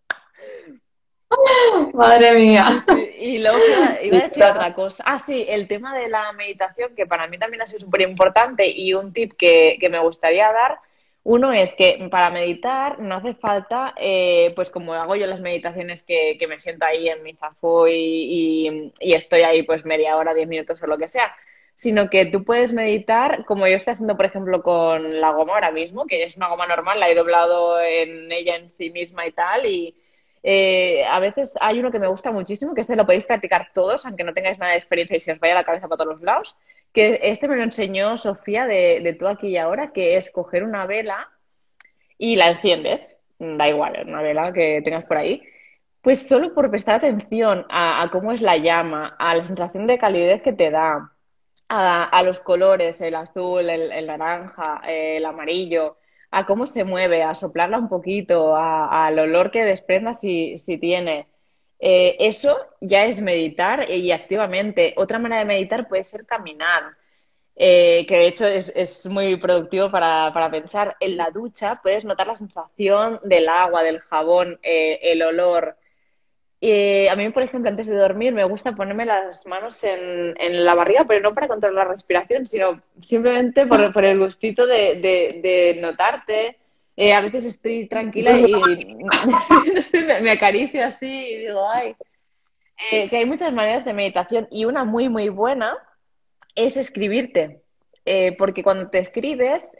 Madre mía. Y luego iba a decir otra cosa. Ah, sí, el tema de la meditación, que para mí también ha sido súper importante y un tip que me gustaría dar. Uno es que para meditar no hace falta, pues como hago yo las meditaciones que me siento ahí en mi zafó y estoy ahí pues media hora, 10 minutos o lo que sea, sino que tú puedes meditar como yo estoy haciendo, por ejemplo, con la goma ahora mismo, que es una goma normal, la he doblado en ella en sí misma y tal, y a veces hay uno que me gusta muchísimo, que este lo podéis practicar todos, aunque no tengáis nada de experiencia y se os vaya la cabeza para todos los lados, que este me lo enseñó Sofía de Tú aquí y ahora, que es coger una vela y la enciendes, da igual, una vela que tengas por ahí, pues solo por prestar atención a cómo es la llama, a la sensación de calidez que te da, a los colores, el azul, el naranja, el amarillo, a cómo se mueve, a soplarla un poquito, al olor que desprenda si tiene. Eso ya es meditar y activamente. Otra manera de meditar puede ser caminar, que de hecho es muy productivo para pensar. En la ducha puedes notar la sensación del agua, del jabón, el olor. A mí, por ejemplo, antes de dormir me gusta ponerme las manos en la barriga, pero no para controlar la respiración, sino simplemente por el gustito de notarte. A veces estoy tranquila y no sé, me acaricio así y digo, ay, que hay muchas maneras de meditación y una muy, muy buena es escribirte. Porque cuando te escribes,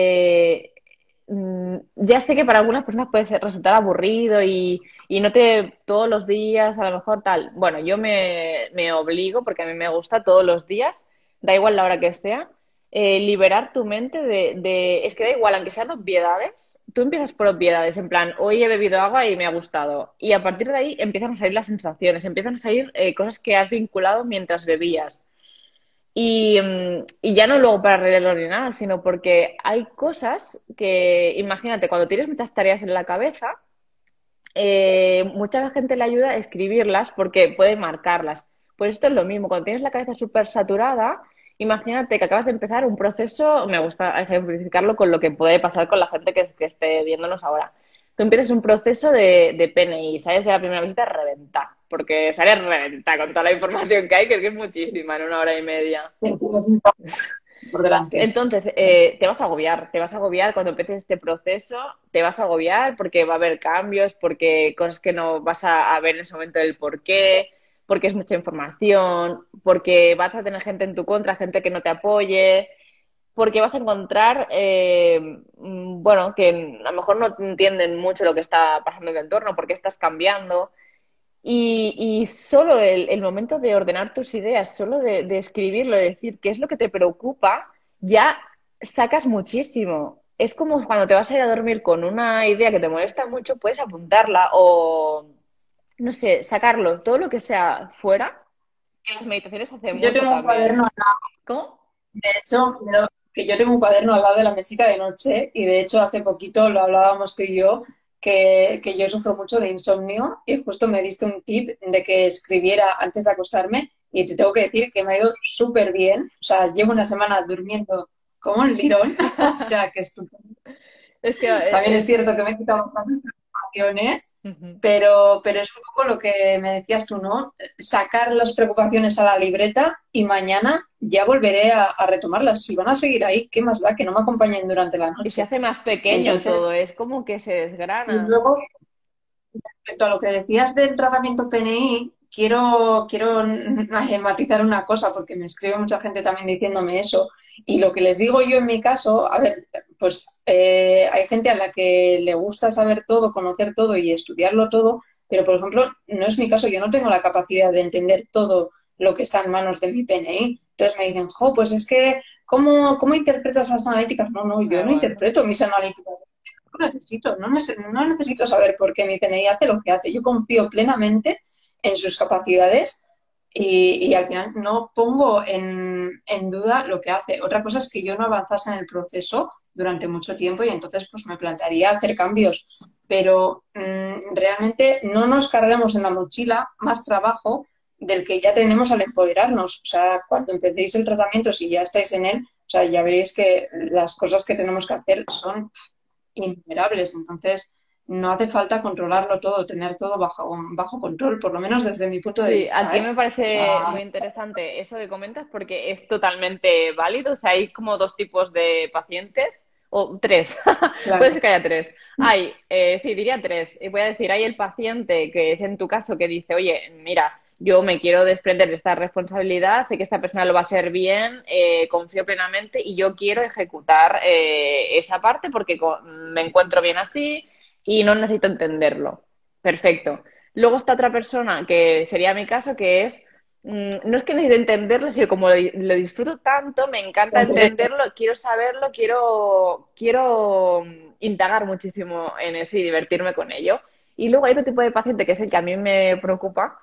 ya sé que para algunas personas puede resultar aburrido y no te todos los días, a lo mejor tal. Bueno, yo me obligo, porque a mí me gusta todos los días, da igual la hora que sea, liberar tu mente es que da igual, aunque sean obviedades, tú empiezas por obviedades, en plan, hoy he bebido agua y me ha gustado. Y a partir de ahí empiezan a salir las sensaciones, empiezan a salir cosas que has vinculado mientras bebías. Y ya no luego para arreglarlo ni nada, sino porque hay cosas que, imagínate, cuando tienes muchas tareas en la cabeza, mucha gente le ayuda a escribirlas porque puede marcarlas. Pues esto es lo mismo, cuando tienes la cabeza súper saturada, imagínate que acabas de empezar un proceso, me gusta ejemplificarlo con lo que puede pasar con la gente que esté viéndonos ahora. Tú empiezas un proceso de PNI, sales de la primera visita reventar, porque sales reventar con toda la información que hay, que es muchísima en 1 hora y media. Tienes un paso por delante. Entonces, te vas a agobiar cuando empieces este proceso, te vas a agobiar porque va a haber cambios, porque cosas que no vas a ver en ese momento del por qué, porque es mucha información, porque vas a tener gente en tu contra, gente que no te apoye, porque vas a encontrar, bueno, que a lo mejor no entienden mucho lo que está pasando en tu entorno, porque estás cambiando. Y solo el momento de ordenar tus ideas, solo de escribirlo, de decir qué es lo que te preocupa, ya sacas muchísimo. Es como cuando te vas a ir a dormir con una idea que te molesta mucho, puedes apuntarla o, no sé, sacarlo, todo lo que sea fuera. Que las meditaciones hacen Yo mucho tengo un también. cuaderno, ¿Cómo? de hecho, que yo tengo un cuaderno al lado de la mesita de noche y de hecho hace poquito lo hablábamos tú y yo, que yo sufro mucho de insomnio y justo me diste un tip de que escribiera antes de acostarme y te tengo que decir que me ha ido súper bien. O sea, llevo una semana durmiendo como un lirón, o sea, que estupendo. Es que También es cierto que me he quitado bastantes preocupaciones, Ujú. pero es un poco lo que me decías tú, ¿no? Sacar las preocupaciones a la libreta y mañana ya volveré a retomarlas. Si van a seguir ahí, ¿qué más da que no me acompañen durante la Y se noche? hace más pequeño Entonces, todo, es como que se y desgrana. luego respecto a lo que decías del tratamiento PNI, quiero matizar una cosa, porque me escribe mucha gente también diciéndome eso. Y lo que les digo yo en mi caso, a ver, pues hay gente a la que le gusta saber todo, conocer todo y estudiarlo todo, pero por ejemplo, no es mi caso, yo no tengo la capacidad de entender todo lo que está en manos de mi PNI. Entonces me dicen, jo, pues es que, ¿cómo interpretas las analíticas? No, no, yo Da no igual. interpreto mis analíticas, no necesito saber por qué mi CNI hace lo que hace. Yo confío plenamente en sus capacidades y al final no pongo en duda lo que hace. Otra cosa es que yo no avanzase en el proceso durante mucho tiempo y entonces pues me plantearía hacer cambios. Pero realmente no nos carguemos en la mochila más trabajo del que ya tenemos al empoderarnos. O sea, cuando empecéis el tratamiento, si ya estáis en él, o sea, ya veréis que las cosas que tenemos que hacer son innumerables. Entonces, no hace falta controlarlo todo, tener todo bajo control, por lo menos desde mi punto de Sí, vista, aquí ¿eh? me O parece sea, muy interesante eso que comentas porque es totalmente válido. O sea, hay como dos tipos de pacientes, o tres, puede claro, ser que haya tres. Hay, sí, diría tres. Y voy a decir, hay el paciente que es en tu caso que dice, oye, mira, yo me quiero desprender de esta responsabilidad, sé que esta persona lo va a hacer bien, confío plenamente y yo quiero ejecutar esa parte porque me encuentro bien así y no necesito entenderlo. Perfecto. Luego está otra persona, que sería mi caso, que es, no es que necesite entenderlo, sino como lo disfruto tanto, me encanta entenderlo, quiero saberlo, quiero indagar muchísimo en eso y divertirme con ello. Y luego hay otro tipo de paciente, que es el que a mí me preocupa,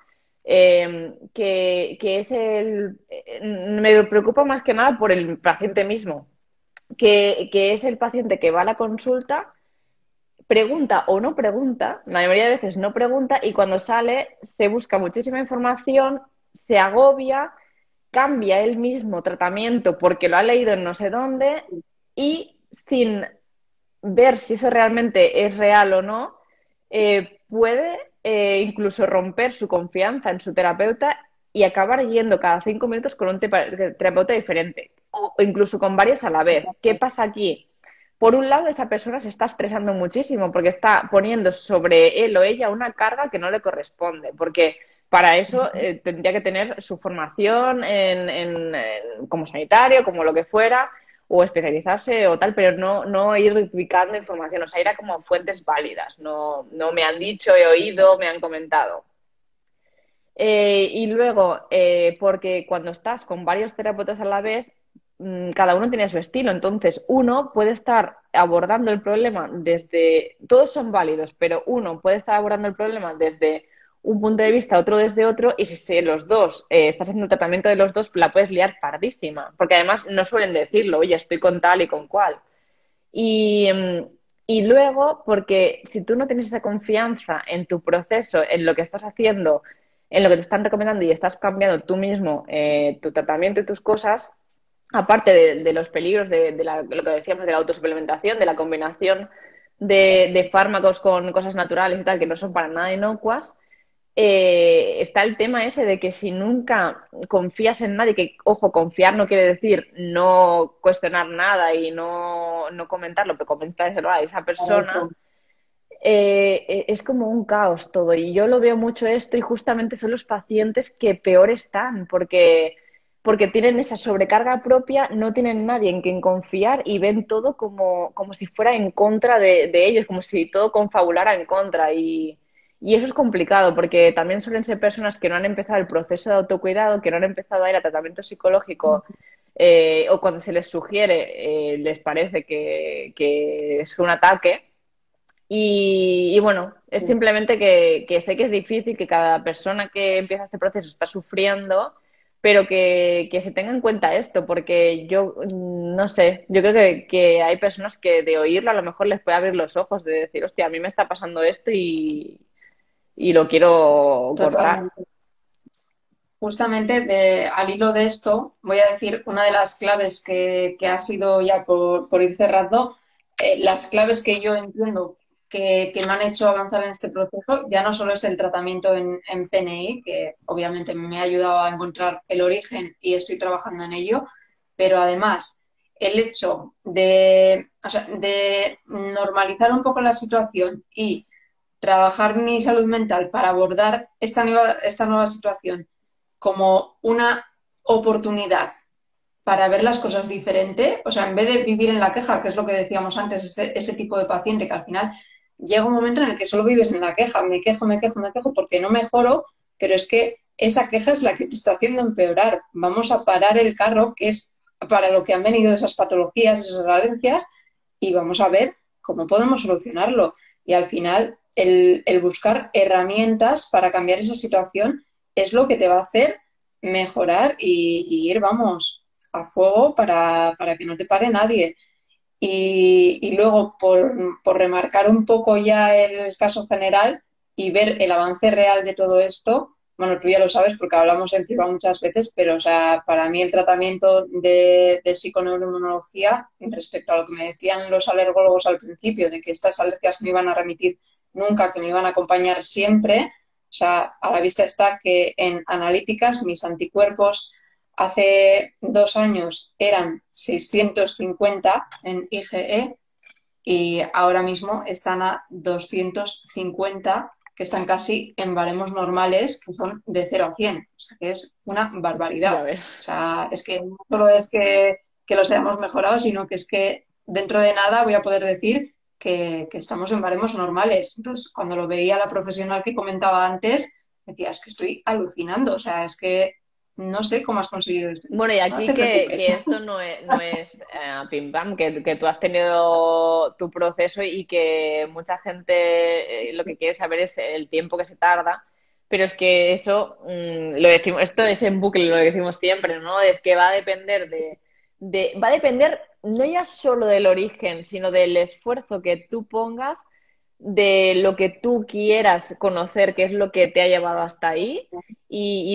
que es me preocupa más que nada por el paciente mismo, que es el paciente que va a la consulta pregunta o no pregunta, la mayoría de veces no pregunta y cuando sale se busca muchísima información, se agobia, cambia el mismo tratamiento porque lo ha leído en no sé dónde y sin ver si eso realmente es real o no, puede incluso romper su confianza en su terapeuta y acabar yendo cada 5 minutos con un terapeuta diferente o incluso con varios a la vez. ¿Qué exacto. pasa aquí? Por un lado, esa persona se está estresando muchísimo porque está poniendo sobre él o ella una carga que no le corresponde, porque para eso tendría que tener su formación como sanitario, como lo que fuera, o especializarse o tal, pero no ir ubicando información, o sea, ir a como fuentes válidas, no me han dicho, he oído, me han comentado. Y luego, porque cuando estás con varios terapeutas a la vez, cada uno tiene su estilo. Entonces, uno puede estar abordando el problema desde, todos son válidos, pero uno puede estar abordando el problema desde un punto de vista, otro desde otro, y si los dos estás haciendo el tratamiento de los dos, la puedes liar pardísima, porque además no suelen decirlo, oye, estoy con tal y con cual. Y, y luego, porque si tú no tienes esa confianza en tu proceso, en lo que estás haciendo, en lo que te están recomendando y estás cambiando tú mismo tu tratamiento y tus cosas, aparte de los peligros lo que decíamos de la autosuplementación, de la combinación de fármacos con cosas naturales y tal, que no son para nada inocuas, está el tema ese de que si nunca confías en nadie, que ojo, confiar no quiere decir no cuestionar nada y no comentarlo, pero comentárselo a esa persona, es como un caos todo. Y yo lo veo mucho esto y justamente son los pacientes que peor están porque tienen esa sobrecarga propia, no tienen nadie en quien confiar y ven todo como si fuera en contra de ellos, como si todo confabulara en contra. Y eso es complicado porque también suelen ser personas que no han empezado el proceso de autocuidado, que no han empezado a ir a tratamiento psicológico o cuando se les sugiere les parece que es un ataque. Y bueno, es Sí. simplemente que sé que es difícil, que cada persona que empieza este proceso está sufriendo, pero que se tenga en cuenta esto, porque yo no sé, yo creo que hay personas que de oírlo a lo mejor les puede abrir los ojos, de decir, hostia, a mí me está pasando esto y lo quiero cortar. Totalmente. Justamente al hilo de esto, voy a decir una de las claves que ha sido ya por ir cerrando, las claves que yo entiendo que me han hecho avanzar en este proceso, ya no solo es el tratamiento en PNI, que obviamente me ha ayudado a encontrar el origen y estoy trabajando en ello, pero además el hecho o sea, de normalizar un poco la situación y trabajar mi salud mental para abordar esta nueva situación como una oportunidad para ver las cosas diferente, o sea, en vez de vivir en la queja, que es lo que decíamos antes, ese tipo de paciente que al final llega un momento en el que solo vives en la queja, me quejo, me quejo, me quejo porque no mejoro, pero es que esa queja es la que te está haciendo empeorar. Vamos a parar el carro, que es para lo que han venido esas patologías, esas valencias, y vamos a ver cómo podemos solucionarlo. Y al final, el buscar herramientas para cambiar esa situación es lo que te va a hacer mejorar y ir, vamos, a fuego para que no te pare nadie. Y luego, por remarcar un poco ya el caso general y ver el avance real de todo esto, bueno, tú ya lo sabes porque hablamos en privado muchas veces, pero o sea, para mí el tratamiento de psiconeuroinmunología, respecto a lo que me decían los alergólogos al principio, de que estas alergias no iban a remitir nunca, que me iban a acompañar siempre, o sea, a la vista está que en analíticas mis anticuerpos hace 2 años eran 650 en IgE y ahora mismo están a 250, que están casi en baremos normales, que son de 0 a 100. O sea, que es una barbaridad. Ya ves. O sea, es que no solo es que los hayamos mejorado, sino que es que dentro de nada voy a poder decir que estamos en baremos normales. Entonces, cuando lo veía la profesional que comentaba antes, decía, es que estoy alucinando. O sea, es que no sé cómo has conseguido esto. Bueno, y No aquí te preocupes. que esto no es pim pam, que tú has tenido tu proceso y que mucha gente lo que quiere saber es el tiempo que se tarda, pero es que eso, lo decimos, esto es en bucle, lo decimos siempre, ¿no? Es que va a depender va a depender no ya solo del origen, sino del esfuerzo que tú pongas, de lo que tú quieras conocer, qué es lo que te ha llevado hasta ahí y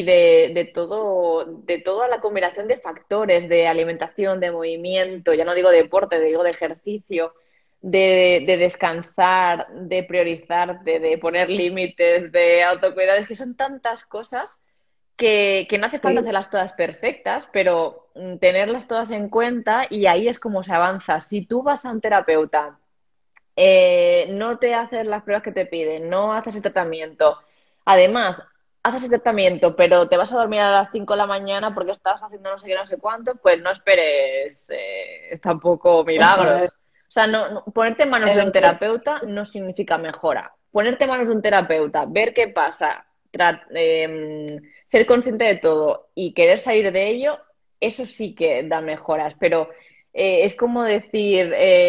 de toda la combinación de factores, de alimentación, de movimiento, ya no digo deporte, digo de ejercicio, de descansar, de priorizarte, de poner límites, de autocuidado, es que son tantas cosas que no hace falta Sí, hacerlas todas perfectas, pero tenerlas todas en cuenta y ahí es como se avanza. Si tú vas a un terapeuta, no te haces las pruebas que te piden, no haces el tratamiento. Además, haces el tratamiento, pero te vas a dormir a las 5 de la mañana porque estás haciendo no sé qué, no sé cuánto, pues no esperes tampoco eso milagros. O sea, ponerte en manos de un es. terapeuta no significa mejora. Ponerte en manos de un terapeuta, ver qué pasa, ser consciente de todo y querer salir de ello, eso sí que da mejoras, pero es como decir,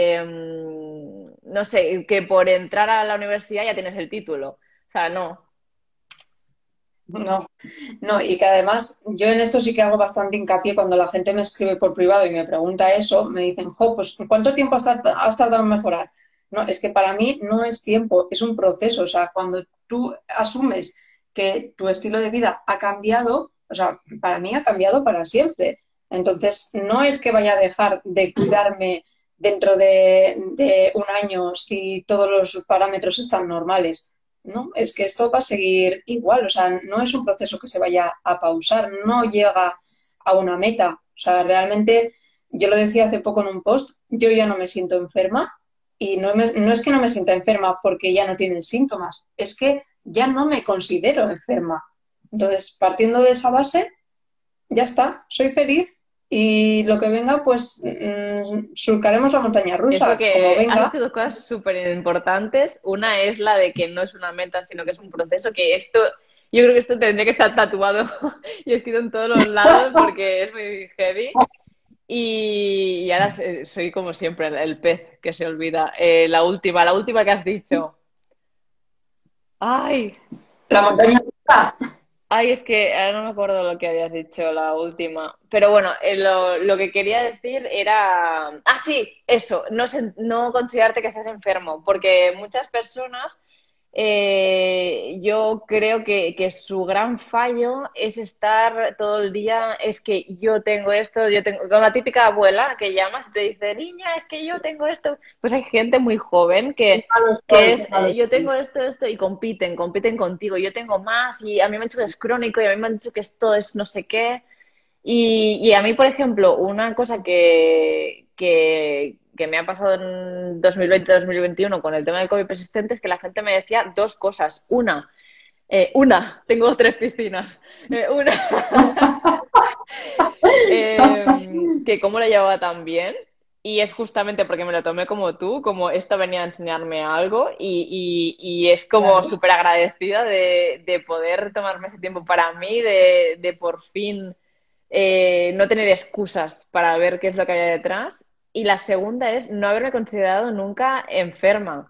no sé, que por entrar a la universidad ya tienes el título. O sea, no. No, no, y que además yo en esto sí que hago bastante hincapié cuando la gente me escribe por privado y me pregunta eso, me dicen, jo, pues ¿cuánto tiempo has tardado en mejorar? No, es que para mí no es tiempo, es un proceso. O sea, cuando tú asumes que tu estilo de vida ha cambiado, o sea, para mí ha cambiado para siempre. Entonces, no es que vaya a dejar de cuidarme dentro de un año si todos los parámetros están normales. No, es que esto va a seguir igual, o sea, no es un proceso que se vaya a pausar, no llega a una meta. O sea, realmente, yo lo decía hace poco en un post, yo ya no me siento enferma, y no es que no me sienta enferma porque ya no tienen síntomas, es que ya no me considero enferma. Entonces, partiendo de esa base, ya está, soy feliz y lo que venga, pues surcaremos la montaña Eso rusa, como que has venga. dicho dos cosas súper importantes. Una es la de que no es una meta, sino que es un proceso, que esto, yo creo que esto tendría que estar tatuado y escrito en todos los lados porque es muy heavy. Y ahora soy como siempre el pez que se olvida. La última que has dicho. Ay, La montaña rusa. ay, es que ahora no me acuerdo lo que habías dicho, la última. Pero bueno, lo que quería decir era... Ah, sí, eso, no considerarte que estás enfermo, porque muchas personas, yo creo que su gran fallo es estar todo el día, es que yo tengo esto, yo tengo... Con la típica abuela que llamas y te dice, niña, es que yo tengo esto. Pues hay gente muy joven que Qué es, malo yo estoy. tengo esto, y compiten contigo, yo tengo más, y a mí me han dicho que es crónico, y a mí me han dicho que esto es no sé qué. Y a mí, por ejemplo, una cosa que me ha pasado en 2020-2021 con el tema del COVID persistente es que la gente me decía dos cosas. Tengo tres piscinas. Una, que cómo lo llevaba tan bien. Y es justamente porque me lo tomé como tú, como esto venía a enseñarme algo y es como Claro. súper agradecida de poder tomarme ese tiempo para mí, de por fin no tener excusas para ver qué es lo que hay detrás. Y la segunda es no haberme considerado nunca enferma.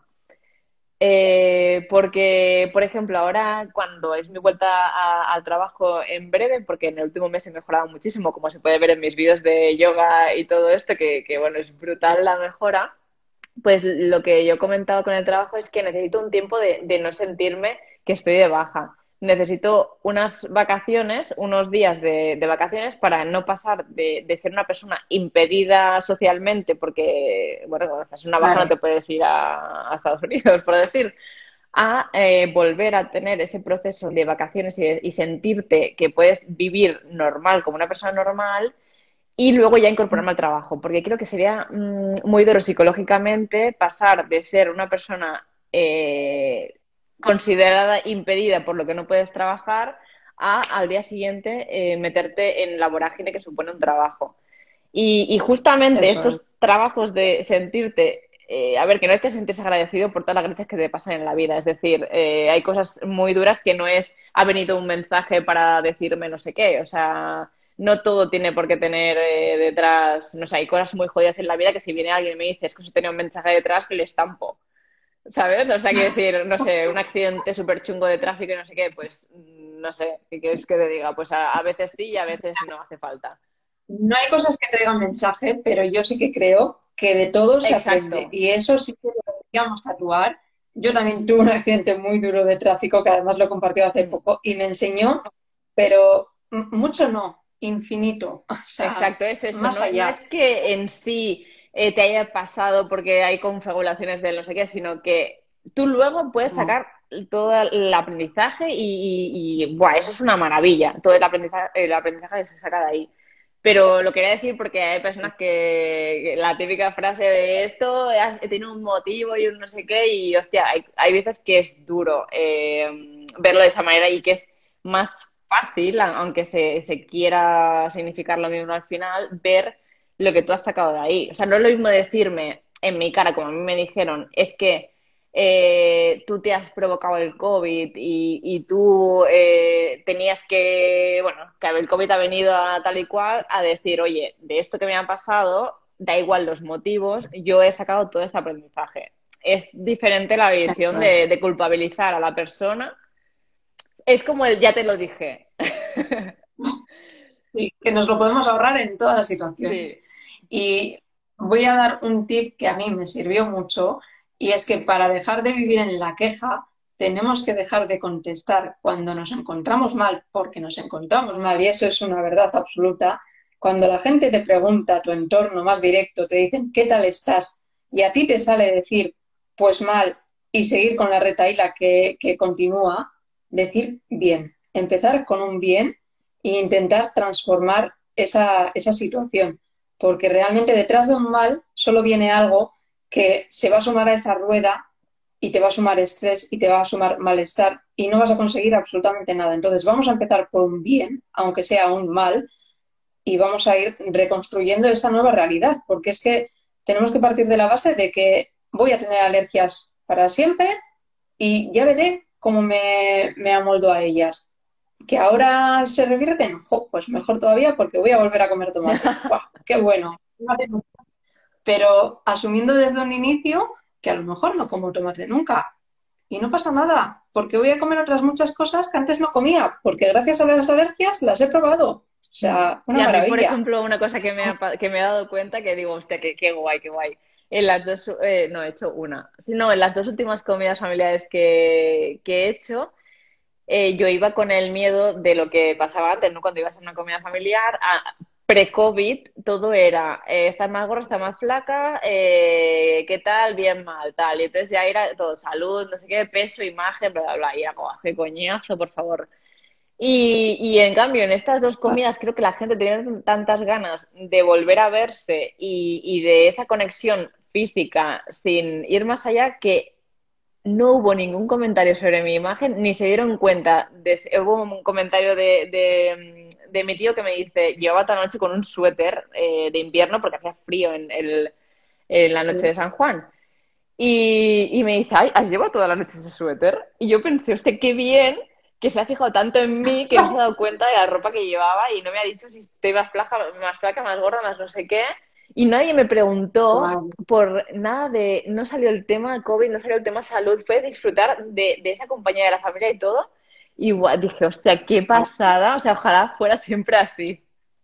Porque, por ejemplo, ahora cuando es mi vuelta al trabajo en breve, porque en el último mes he mejorado muchísimo, como se puede ver en mis vídeos de yoga y todo esto, que bueno, es brutal la mejora, pues lo que yo he comentado con el trabajo es que necesito un tiempo de no sentirme que estoy de baja. Necesito unas vacaciones, unos días de vacaciones para no pasar de ser una persona impedida socialmente, porque, bueno, cuando estás en una baja no Claro. te puedes ir a Estados Unidos, por decir, a volver a tener ese proceso de vacaciones y sentirte que puedes vivir normal como una persona normal y luego ya incorporarme al trabajo, porque creo que sería muy duro psicológicamente pasar de ser una persona considerada impedida por lo que no puedes trabajar a al día siguiente meterte en la vorágine que supone un trabajo. Y justamente Eso es. estos trabajos de sentirte, a ver, que no hay que sentirse agradecido por todas las gracias que te pasan en la vida, es decir, hay cosas muy duras que no es, ha venido un mensaje para decirme no sé qué, o sea, no todo tiene por qué tener detrás, no sé, hay cosas muy jodidas en la vida que si viene alguien y me dice es que eso tenía un mensaje detrás, le estampo, ¿sabes? O sea, quiero decir, no sé, un accidente súper chungo de tráfico y no sé qué, pues no sé, ¿qué quieres que te diga? Pues a veces sí y a veces no hace falta. No hay cosas que traigan mensaje, pero yo sí que creo que de todo se aprende. Exacto. Y eso sí que lo deberíamos tatuar. Yo también tuve un accidente muy duro de tráfico, que además lo he compartido hace Mm. poco, y me enseñó, pero mucho no, infinito, o sea, Exacto, es eso. más No allá. es que en sí te haya pasado porque hay confabulaciones de no sé qué, sino que tú luego puedes No, sacar todo el aprendizaje ¡buah! Eso es una maravilla, todo el aprendizaje que se saca de ahí. Pero lo quería decir porque hay personas que la típica frase de esto tiene un motivo y un no sé qué, y hostia, hay veces que es duro verlo de esa manera y que es más fácil, aunque se quiera significar lo mismo al final, ver lo que tú has sacado de ahí. O sea, no es lo mismo decirme en mi cara, como a mí me dijeron, es que tú te has provocado el COVID y tú tenías que, bueno, que el COVID ha venido a tal y cual, a decir, oye, de esto que me ha pasado, da igual los motivos, yo he sacado todo este aprendizaje. Es diferente la visión eso es. de culpabilizar a la persona. Es como el ya te lo dije. Sí, que nos lo podemos ahorrar en todas las Sí, situaciones. Y voy a dar un tip que a mí me sirvió mucho, y es que para dejar de vivir en la queja, tenemos que dejar de contestar cuando nos encontramos mal, porque nos encontramos mal, y eso es una verdad absoluta. Cuando la gente te pregunta, tu entorno más directo, te dicen, ¿qué tal estás? Y a ti te sale decir, pues mal, y seguir con la retahíla que continúa, decir bien, empezar con un bien e intentar transformar esa situación, porque realmente detrás de un mal solo viene algo que se va a sumar a esa rueda y te va a sumar estrés y te va a sumar malestar y no vas a conseguir absolutamente nada. Entonces vamos a empezar por un bien, aunque sea un mal, y vamos a ir reconstruyendo esa nueva realidad, porque es que tenemos que partir de la base de que voy a tener alergias para siempre y ya veré cómo me amoldo a ellas. ¿Que ahora se revierten? Jo, pues mejor todavía porque voy a volver a comer tomate. ¡Buah, qué bueno! Pero asumiendo desde un inicio que a lo mejor no como tomate nunca. Y no pasa nada, porque voy a comer otras muchas cosas que antes no comía, porque gracias a las alergias las he probado. O sea, Y una a mí, por maravilla. ejemplo, una cosa que me he dado cuenta que digo, hostia, qué guay, qué guay. En las dos, no he hecho una, sino en las dos últimas comidas familiares que he hecho, yo iba con el miedo de lo que pasaba antes, ¿no? Cuando ibas a una comida familiar, pre-COVID, todo era, estás más gorda, estás más flaca, ¿qué tal? Bien, mal, tal. Y entonces ya era todo salud, no sé qué, peso, imagen, bla, bla, bla. Y era como, "Ah, qué coñazo, por favor". Y en cambio, en estas dos comidas creo que la gente tenía tantas ganas de volver a verse y de esa conexión física sin ir más allá que no hubo ningún comentario sobre mi imagen, ni se dieron cuenta. Hubo un comentario de mi tío que me dice, llevaba toda la noche con un suéter de invierno porque hacía frío en la noche de San Juan. Y me dice, ay, ¿has llevado toda la noche ese suéter? Y yo pensé, hostia, qué bien que se ha fijado tanto en mí que no se ha dado cuenta de la ropa que llevaba y no me ha dicho si estoy más flaca, más gorda, más no sé qué. Y nadie me preguntó por nada de, no salió el tema COVID, no salió el tema salud, fue disfrutar de esa compañía de la familia y todo. Y guau, dije, hostia, qué pasada, o sea, ojalá fuera siempre así.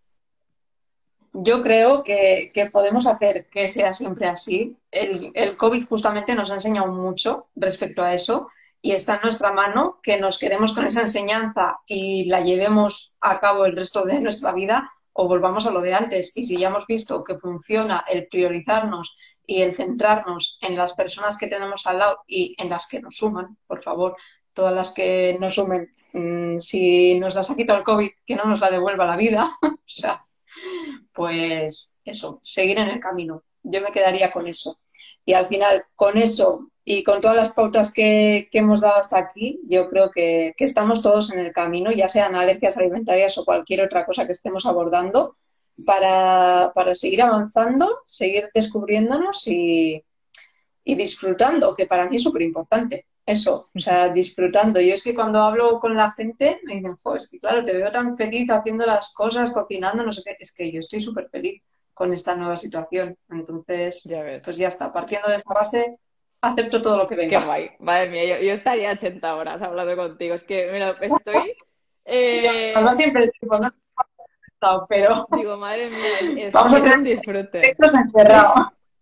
Yo creo que podemos hacer que sea siempre así. El COVID justamente nos ha enseñado mucho respecto a eso y está en nuestra mano que nos quedemos con esa enseñanza y la llevemos a cabo el resto de nuestra vida o volvamos a lo de antes. Y si ya hemos visto que funciona el priorizarnos y el centrarnos en las personas que tenemos al lado y en las que nos suman, por favor, todas las que nos sumen, si nos las ha quitado el COVID, que no nos la devuelva la vida. O sea, pues eso, seguir en el camino. Yo me quedaría con eso. Y al final, con eso y con todas las pautas que hemos dado hasta aquí, yo creo que estamos todos en el camino, ya sean alergias alimentarias o cualquier otra cosa que estemos abordando, para seguir avanzando, seguir descubriéndonos y disfrutando, que para mí es súper importante. Eso, o sea, disfrutando. Yo es que cuando hablo con la gente me dicen, jo, es que claro, te veo tan feliz haciendo las cosas, cocinando, no sé qué. Es que yo estoy súper feliz con esta nueva situación. Entonces, Ya ves. pues ya está. Partiendo de esta base, acepto todo lo que Qué venga. guay. Madre mía, yo estaría 80 horas hablando contigo. Es que, mira, estoy... Ya está, no siempre el tiempo, no he estado, pero digo, madre mía, vamos a es tener un disfrute. efectos encerrados.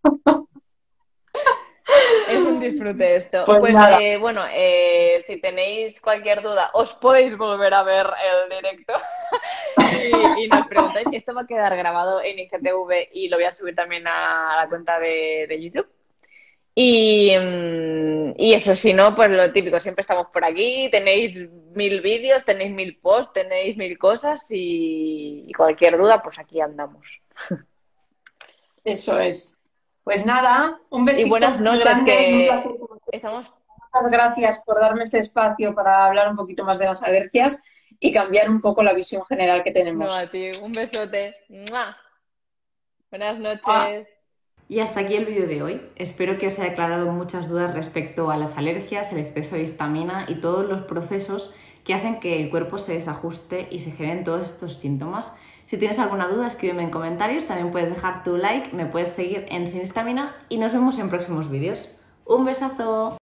Es un disfrute esto. Pues Pues nada, bueno, si tenéis cualquier duda, os podéis volver a ver el directo y nos preguntáis. Esto va a quedar grabado en IGTV y lo voy a subir también a la cuenta de YouTube. Y eso, si no, pues lo típico, siempre estamos por aquí, tenéis 1000 vídeos, tenéis 1000 posts, tenéis 1000 cosas y cualquier duda, pues aquí andamos. eso es. Pues nada, un Y buenas besito noches, grande y un placer. que estamos... Muchas gracias por darme ese espacio para hablar un poquito más de las alergias y cambiar un poco la visión general que No, a tenemos. ti, un besote. ¡Mua! Buenas Ah, noches. Y hasta aquí el vídeo de hoy. Espero que os haya aclarado muchas dudas respecto a las alergias, el exceso de histamina y todos los procesos que hacen que el cuerpo se desajuste y se generen todos estos síntomas. Si tienes alguna duda, escríbeme en comentarios, también puedes dejar tu like, me puedes seguir en Sin Histamina y nos vemos en próximos vídeos. ¡Un besazo!